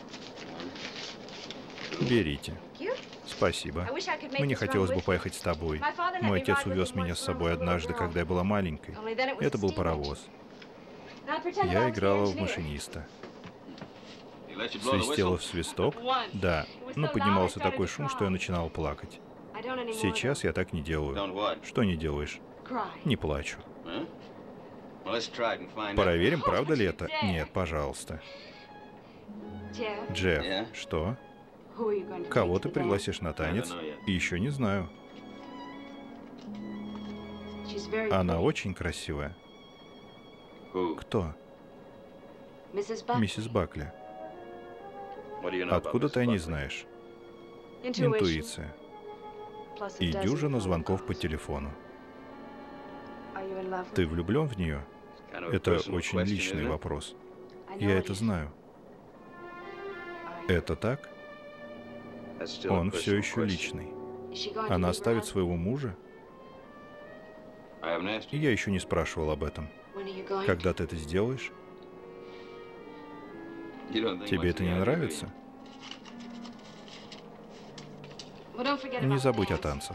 Берите. Спасибо. Мне хотелось бы поехать с тобой. Мой отец увез меня с собой однажды, когда я была маленькой. Это был паровоз. Я играла в машиниста. Свистела в свисток? Да. Но поднимался такой шум, что я начинала плакать. Сейчас я так не делаю. Что не делаешь? Не плачу. Проверим, правда ли это? Нет, пожалуйста. Джефф, что? Кого ты пригласишь на танец? Еще не знаю. Она очень красивая. Кто? Миссис Бакли. Откуда ты о ней знаешь? Интуиция. И дюжина звонков по телефону. Ты влюблен в нее? Это очень личный вопрос. Я это знаю. Это так? Он все еще личный. Она оставит своего мужа? Я еще не спрашивал об этом. Когда ты это сделаешь? Тебе это не нравится? Не забудь о танцах.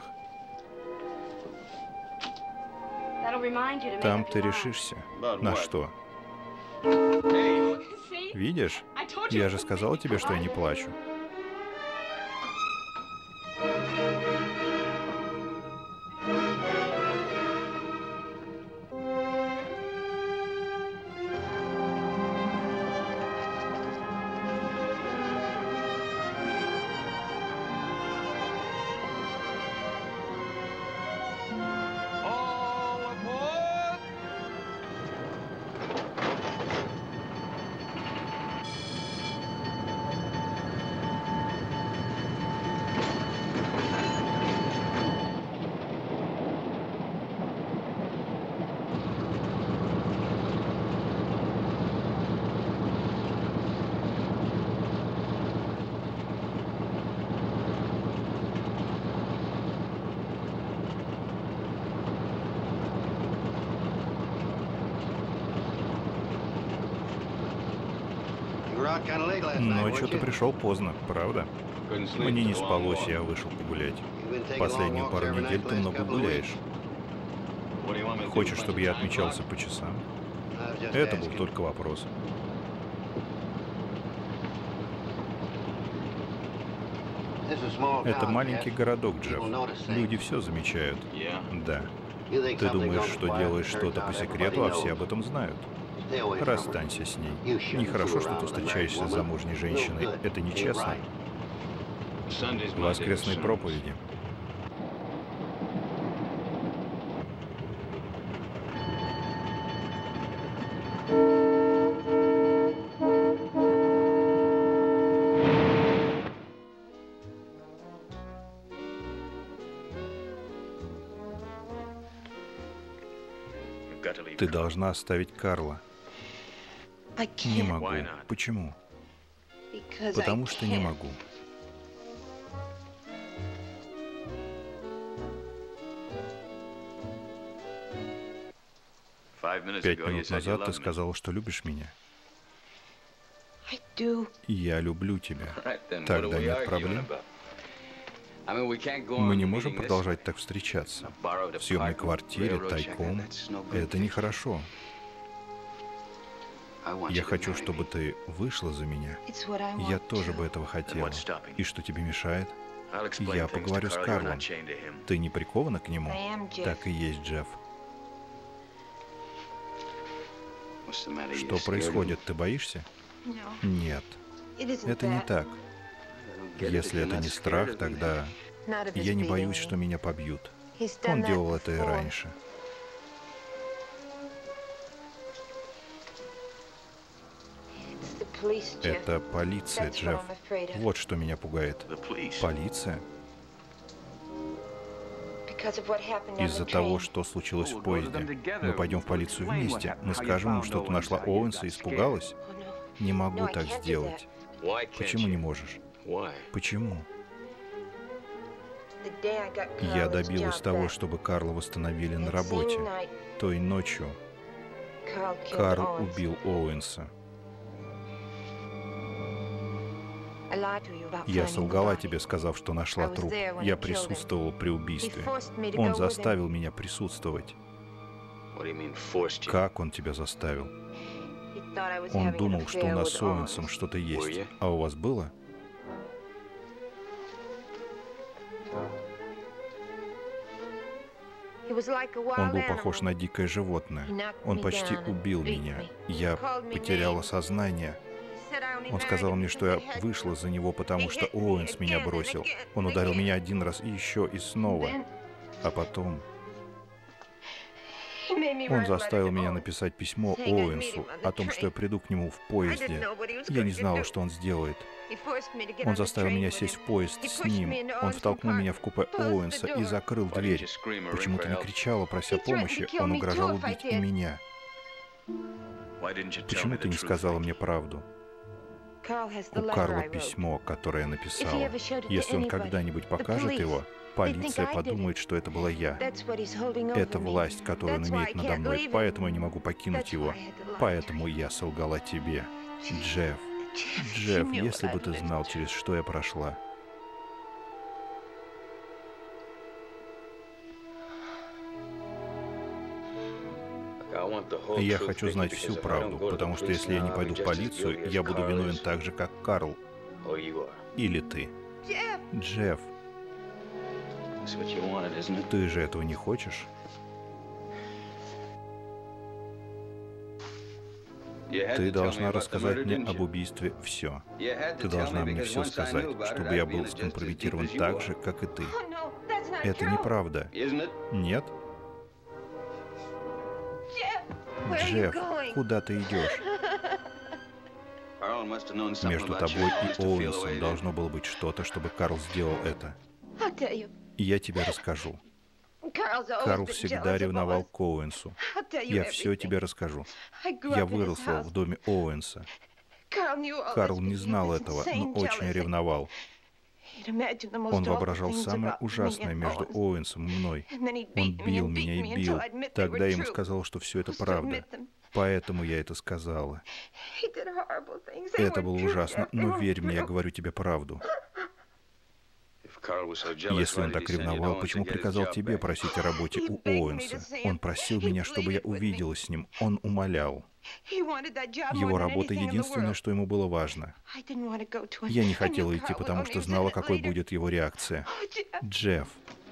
Там ты решишься. На что? Видишь? Я же сказал тебе, что я не плачу. Ночью ты пришел поздно, правда? Мне не спалось, я вышел погулять. Последнюю пару недель ты много гуляешь. Хочешь, чтобы я отмечался по часам? Это был только вопрос. Это маленький городок, Джефф. Люди все замечают. Да. Ты думаешь, что делаешь что-то по секрету, а все об этом знают. Расстанься с ней. Нехорошо, что ты встречаешься с замужней женщиной. Это нечестно. Воскресные проповеди. Ты должна оставить Карла. Не могу. Почему? Потому что не могу. Пять минут назад ты сказала, что любишь меня. Я люблю тебя. Тогда нет проблем. Мы не можем продолжать так встречаться. В съемной квартире, тайком. Это нехорошо. Я хочу, чтобы ты вышла за меня. Я тоже бы этого хотела. И что тебе мешает? Я поговорю с Карлом. Ты не прикована к нему? Так и есть, Джефф. Что происходит? Ты боишься? Нет. Это не так. Если это не страх, тогда я не боюсь, что меня побьют. Он делал это и раньше. Это полиция, Джефф. Вот что меня пугает. Полиция? Из-за того, что случилось в поезде. Мы пойдем в полицию вместе. Мы скажем им, что ты нашла Оуэнса и испугалась. Не могу так сделать. Почему не можешь? Почему? Я добилась того, чтобы Карла восстановили на работе. Той ночью Карл убил Оуэнса. Я солгала тебе, сказав, что нашла труп. Я присутствовал при убийстве. Он заставил меня присутствовать. Как он тебя заставил? Он думал, что у нас с Оуэнсом что-то есть. А у вас было? Он был похож на дикое животное. Он почти убил меня. Я потеряла сознание. Он сказал мне, что я вышла за него, потому что Оуэнс меня бросил. Он ударил меня один раз и еще, и снова. А потом он заставил меня написать письмо Оуэнсу о том, что я приду к нему в поезде. Я не знала, что он сделает. Он заставил меня сесть в поезд с ним. Он втолкнул меня в купе Оуэнса и закрыл дверь. Почему ты не кричала, прося помощи? Он угрожал убить и меня. Почему ты не сказала мне правду? У Карла письмо, которое я написала. Если он когда-нибудь покажет его, полиция подумает, что это была я. Это власть, которую он имеет надо мной, поэтому я не могу покинуть его. Поэтому я солгала тебе. Джефф, Джефф, если бы ты знал, через что я прошла. Я хочу знать всю правду, потому что если я не пойду в полицию, я буду виновен так же, как Карл. Или ты. Джефф, ты же этого не хочешь? Ты должна рассказать мне об убийстве все. Ты должна мне все сказать, чтобы я был скомпрометирован так же, как и ты. Это неправда. Нет? Джефф, куда ты идешь? Между тобой и Оуэнсом должно было быть что-то, чтобы Карл сделал это. И я тебе расскажу. Карл всегда ревновал к Оуэнсу. Я все тебе расскажу. Я выросла в доме Оуэнса. Карл не знал этого, но очень ревновал. Он воображал самое ужасное между Оуэнсом и мной. Он бил меня и бил. Тогда я ему сказала, что все это правда. Поэтому я это сказала. Это было ужасно, но верь мне, я говорю тебе правду. Если он так ревновал, почему приказал тебе просить о работе у Оуэнса? Он просил меня, чтобы я увиделась с ним. Он умолял. Его работа — единственное, что ему было важно. Я не хотела идти, потому что знала, какой будет его реакция. Джефф.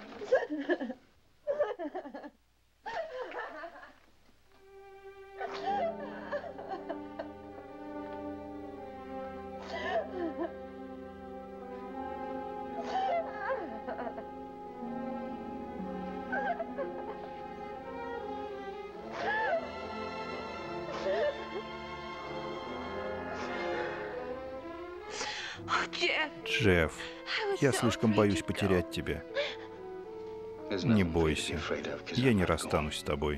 Джефф, я слишком боюсь потерять тебя. Не бойся, я не расстанусь с тобой.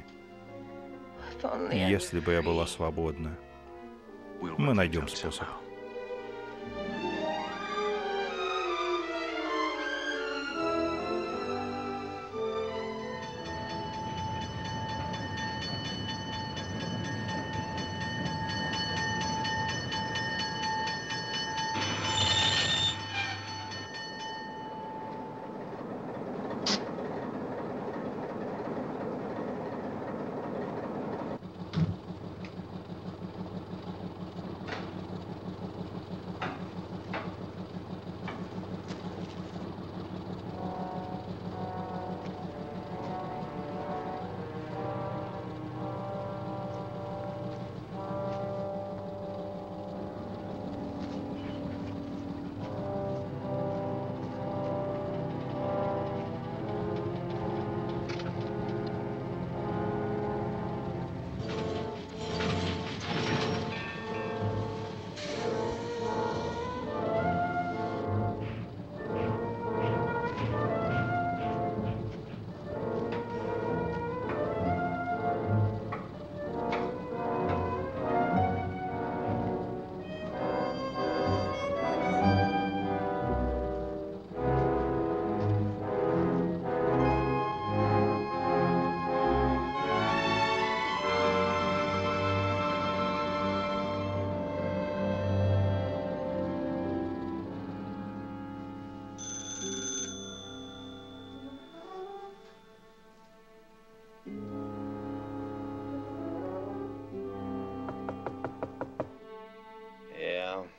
Если бы я была свободна, мы найдем способ.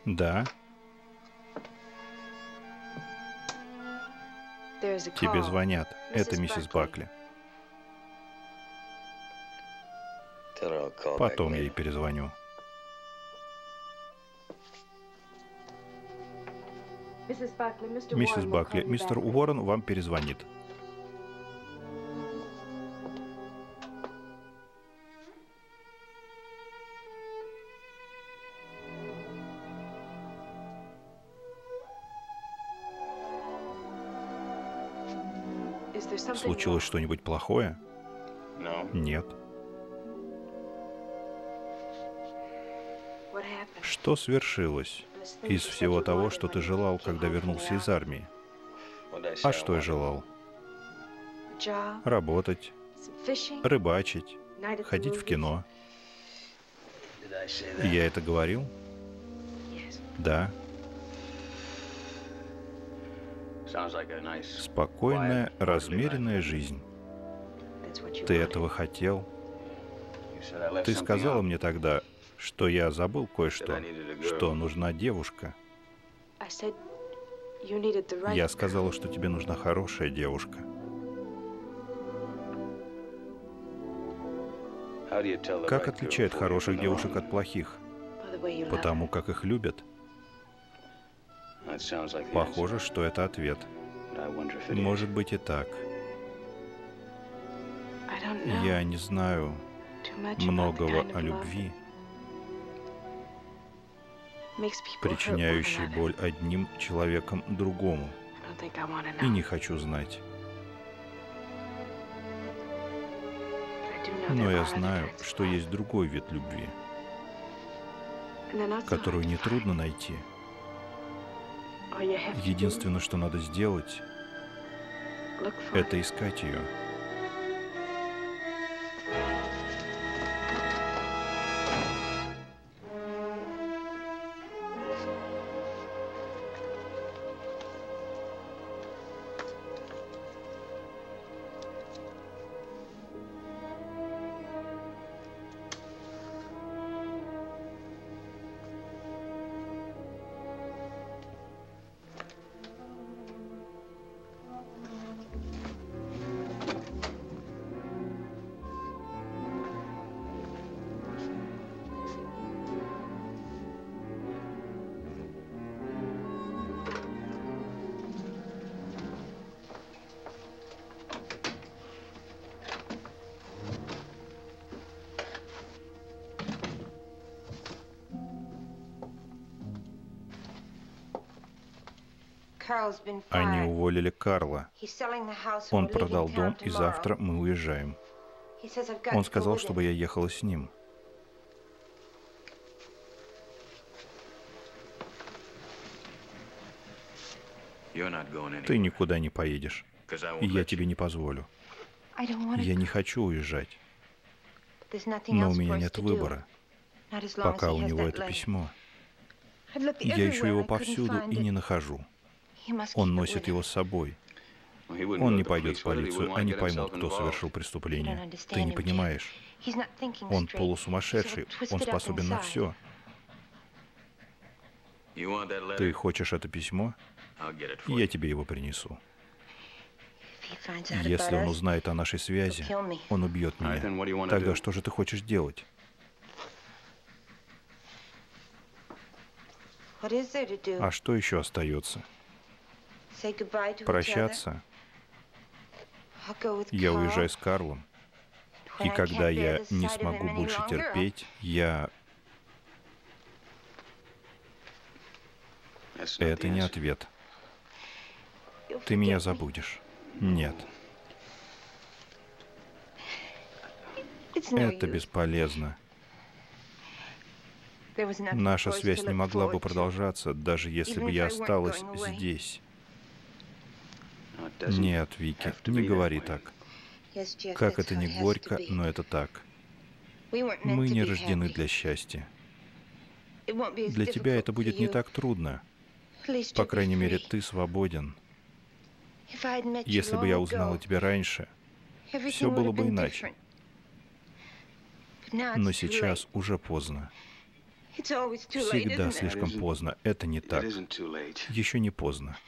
Да? Тебе звонят. Это миссис Бакли. Потом я ей перезвоню. Миссис Бакли, мистер Уоррен вам перезвонит. Случилось что-нибудь плохое? Нет. Что свершилось из всего того, что ты желал, когда вернулся из армии? А что я желал? Работать, рыбачить, ходить в кино. Я это говорил? Да. Спокойная, размеренная жизнь. Ты этого хотел? Ты сказала мне тогда, что я забыл кое-что, что нужна девушка. Я сказала, что тебе нужна хорошая девушка. Как отличают хороших девушек от плохих? Потому как их любят. Похоже, что это ответ. Может быть и так. Я не знаю многого о любви, причиняющей боль одним человеком другому. И не хочу знать. Но я знаю, что есть другой вид любви, которую нетрудно найти. Единственное, что надо сделать, это искать ее. Они уволили Карла. Он продал дом, и завтра мы уезжаем. Он сказал, чтобы я ехала с ним. Ты никуда не поедешь, и я тебе не позволю. Я не хочу уезжать, но у меня нет выбора, пока у него это письмо. Я ищу его повсюду и не нахожу. Он носит его с собой. Он не пойдет в полицию, они поймут, кто совершил преступление. Ты не понимаешь. Он полусумасшедший, он способен на все. Ты хочешь это письмо? Я тебе его принесу. Если он узнает о нашей связи, он убьет меня. Тогда что же ты хочешь делать? А что еще остается? Прощаться? Я уезжаю с Карлом. И когда я не смогу больше терпеть, Это не ответ. Ты меня забудешь. Нет. Это бесполезно. Наша связь не могла бы продолжаться, даже если бы я осталась здесь. Нет, Вики, не говори так. Как это не горько, но это так. Мы не рождены для счастья. Для тебя это будет не так трудно. По крайней мере, ты свободен. Если бы я узнала тебя раньше, все было бы иначе. Но сейчас уже поздно. Всегда слишком поздно. Это не так. Еще не поздно.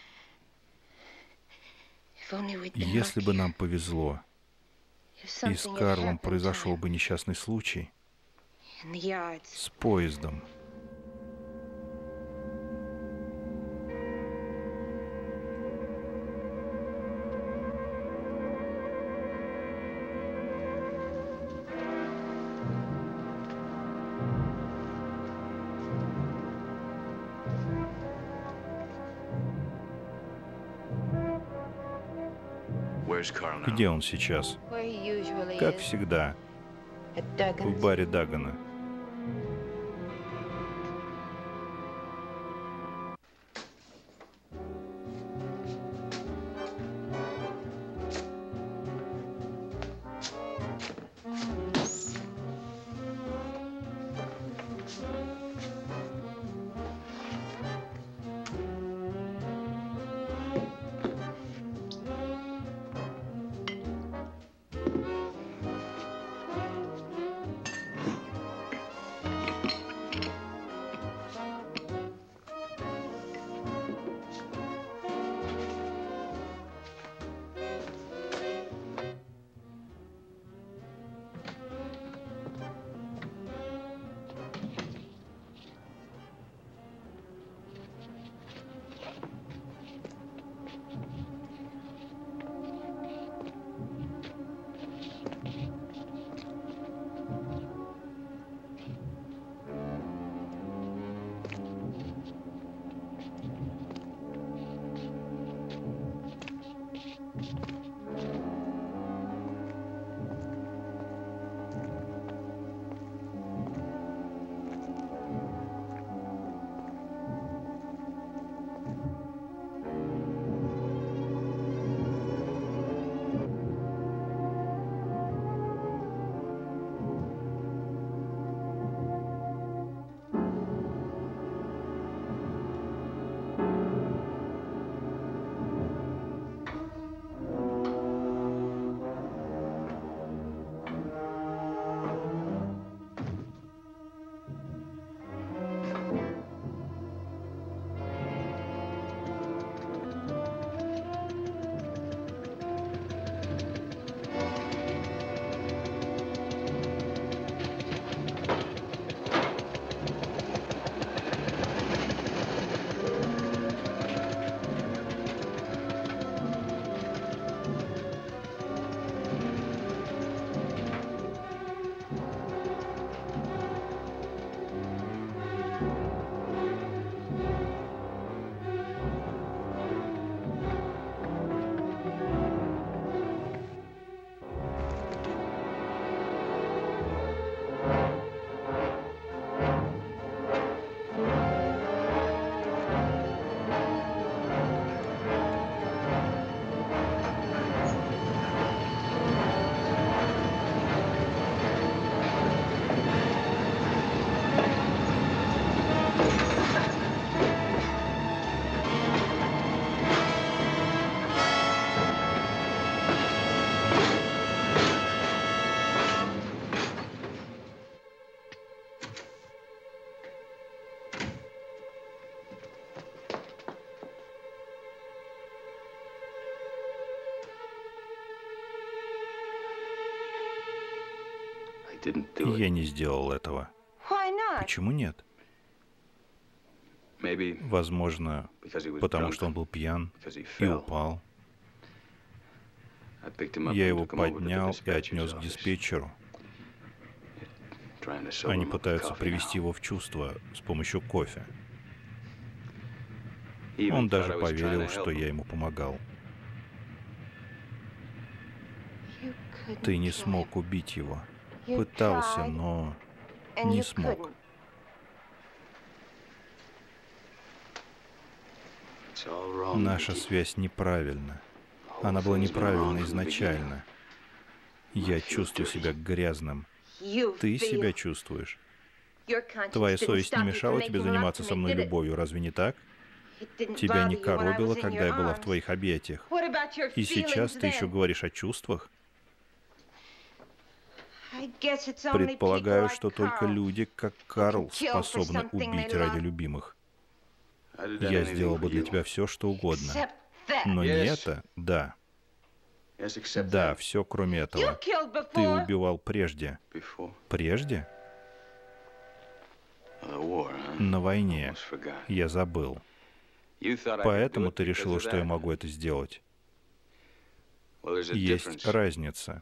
Если бы нам повезло, и с Карлом произошел бы несчастный случай с поездом. Где он сейчас? Как всегда, в баре Дагана. Я не сделал этого. Почему нет? Возможно, потому что он был пьян и упал. Я его поднял и отнес к диспетчеру. Они пытаются привести его в чувство с помощью кофе. Он даже поверил, что я ему помогал. Ты не смог убить его. Пытался, но не смог. Наша связь неправильна. Она была неправильна изначально. Я чувствую себя грязным. Ты себя чувствуешь. Твоя совесть не мешала тебе заниматься со мной любовью, разве не так? Тебя не коробило, когда я была в твоих объятиях. И сейчас ты еще говоришь о чувствах? Предполагаю, что только люди, как Карл, способны убить ради любимых. Я сделал бы для тебя все, что угодно. Но не это, да. Да, все кроме этого. Ты убивал прежде. Прежде? На войне. Я забыл. Поэтому ты решила, что я могу это сделать. Есть разница.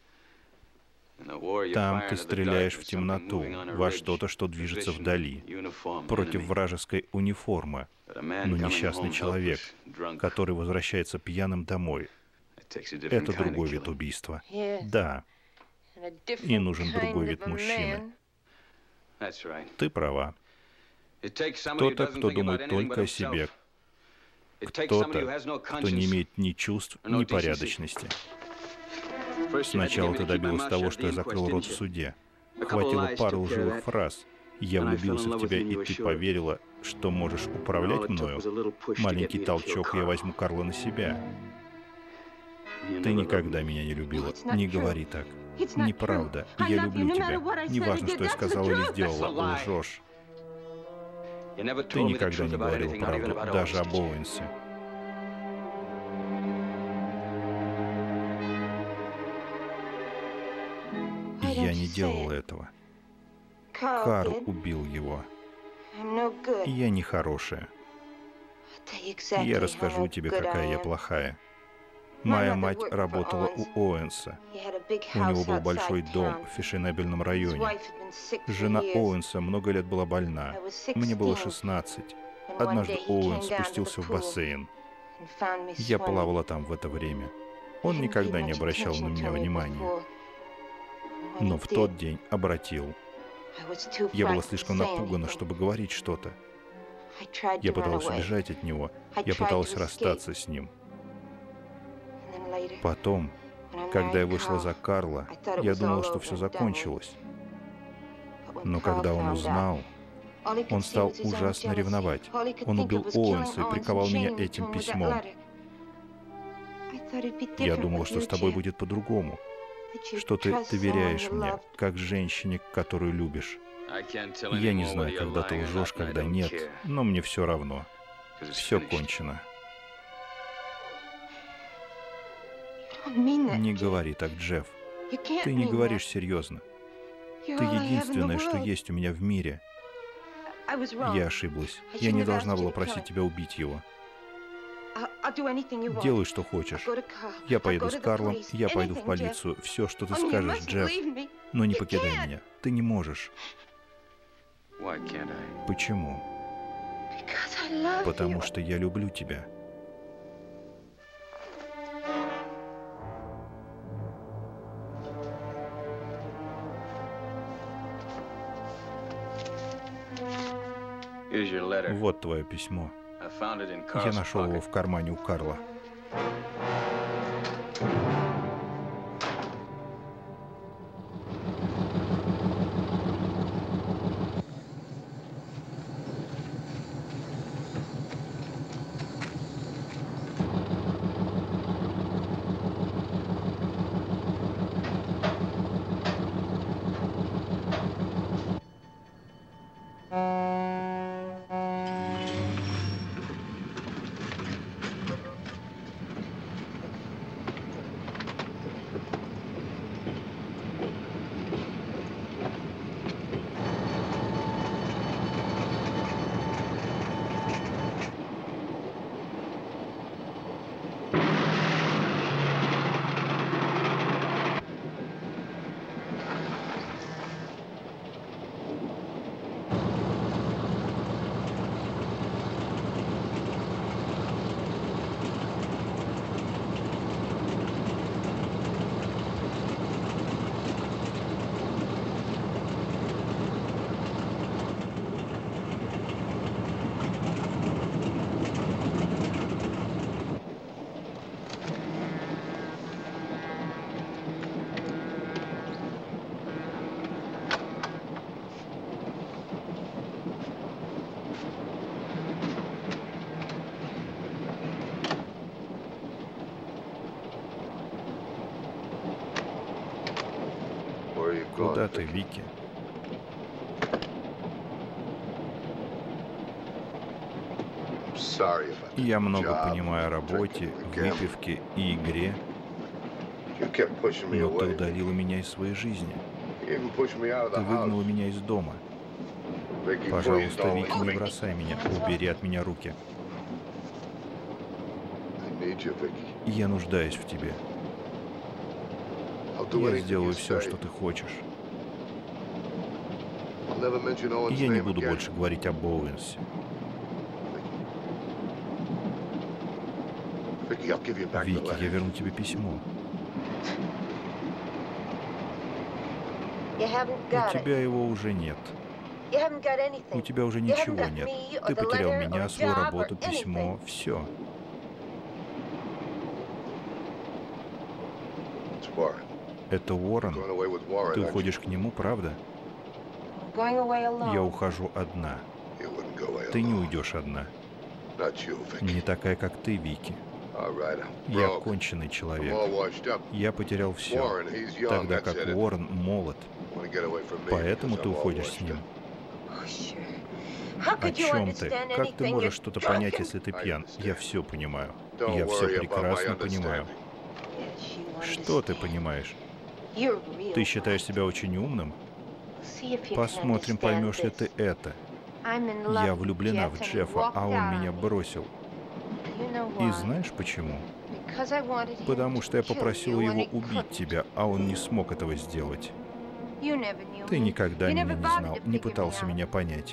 Там ты стреляешь в темноту, во что-то, что движется вдали, против вражеской униформы, но несчастный человек, который возвращается пьяным домой. Это другой вид убийства. Да. И нужен другой вид мужчины. Ты права. Кто-то, кто думает только о себе. Кто-то, кто не имеет ни чувств, ни порядочности. Сначала ты добилась того, что я закрыл рот в суде. Хватило пары лживых фраз. Я влюбился в тебя, и ты поверила, что можешь управлять мною. Маленький толчок, и я возьму Карла на себя. Ты никогда меня не любила. Не говори так. Неправда. Я люблю тебя. Неважно, что я сказала или сделала. Лжешь. Ты никогда не говорил правду, даже об Оуэнсе. Я не делал этого. Карл убил его. Я не хорошая. Я расскажу тебе, какая я плохая. Моя мать работала у Оуэнса. У него был большой дом в фешенебельном районе. Жена Оуэнса много лет была больна. Мне было 16. Однажды Оуэнс спустился в бассейн. Я плавала там в это время. Он никогда не обращал на меня внимания. Но в тот день обратил. Я была слишком напугана, чтобы говорить что-то. Я пыталась убежать от него. Я пыталась расстаться с ним. Потом, когда я вышла за Карла, я думала, что все закончилось. Но когда он узнал, он стал ужасно ревновать. Он убил Оуэнса и приковал меня этим письмом. Я думала, что с тобой будет по-другому. Что ты доверяешь мне, как женщине, которую любишь. Я не знаю, когда ты лжешь, когда нет, но мне все равно. Все кончено. Не говори так, Джефф. Ты не говоришь серьезно. Ты единственное, что есть у меня в мире. Я ошиблась. Я не должна была просить тебя убить его. Делай, что хочешь. Я поеду с Карлом, я пойду в полицию. Все, что ты скажешь, Джефф. Но не покидай меня. Ты не можешь. Почему? Потому что я люблю тебя. Вот твое письмо. Я нашел его в кармане у Карла. Куда ты, Вики? Я много понимаю о работе, выпивке и игре, но ты удалила меня из своей жизни. Ты выгнала меня из дома. Пожалуйста, Вики, не бросай меня. Убери от меня руки. Я нуждаюсь в тебе. Я сделаю все, что ты хочешь. Я не буду больше говорить об Оуэнсе. Вики, я верну тебе письмо. У тебя его уже нет. У тебя уже ничего нет. Ты потерял меня, свою работу, письмо, все. Это Уоррен. Ты уходишь к нему, правда? Я ухожу одна. Ты не уйдешь одна. Не такая, как ты, Вики. Я конченый человек. Я потерял все, тогда как Уоррен молод. Поэтому ты уходишь с ним. О чем ты? Как ты можешь что-то понять, если ты пьян? Я все понимаю. Я все прекрасно понимаю. Что ты понимаешь? Ты считаешь себя очень умным? Посмотрим, поймешь ли ты это. Я влюблена в Джеффа, а он меня бросил. И знаешь почему? Потому что я попросил его убить тебя, а он не смог этого сделать. Ты никогда меня не знал, не пытался меня понять.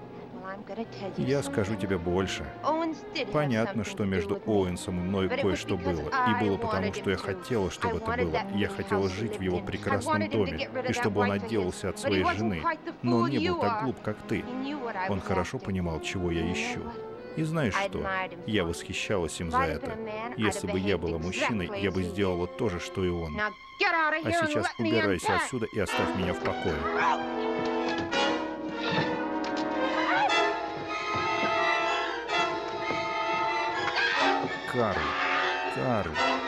Я скажу тебе больше. Понятно, что между Оуэнсом и мной кое-что было. И было потому, что я хотела, чтобы это было. Я хотела жить в его прекрасном доме, и чтобы он отделался от своей жены. Но он не был так глуп, как ты. Он хорошо понимал, чего я ищу. И знаешь что? Я восхищалась им за это. Если бы я была мужчиной, я бы сделала то же, что и он. А сейчас убирайся отсюда и оставь меня в покое. Карл, Карл.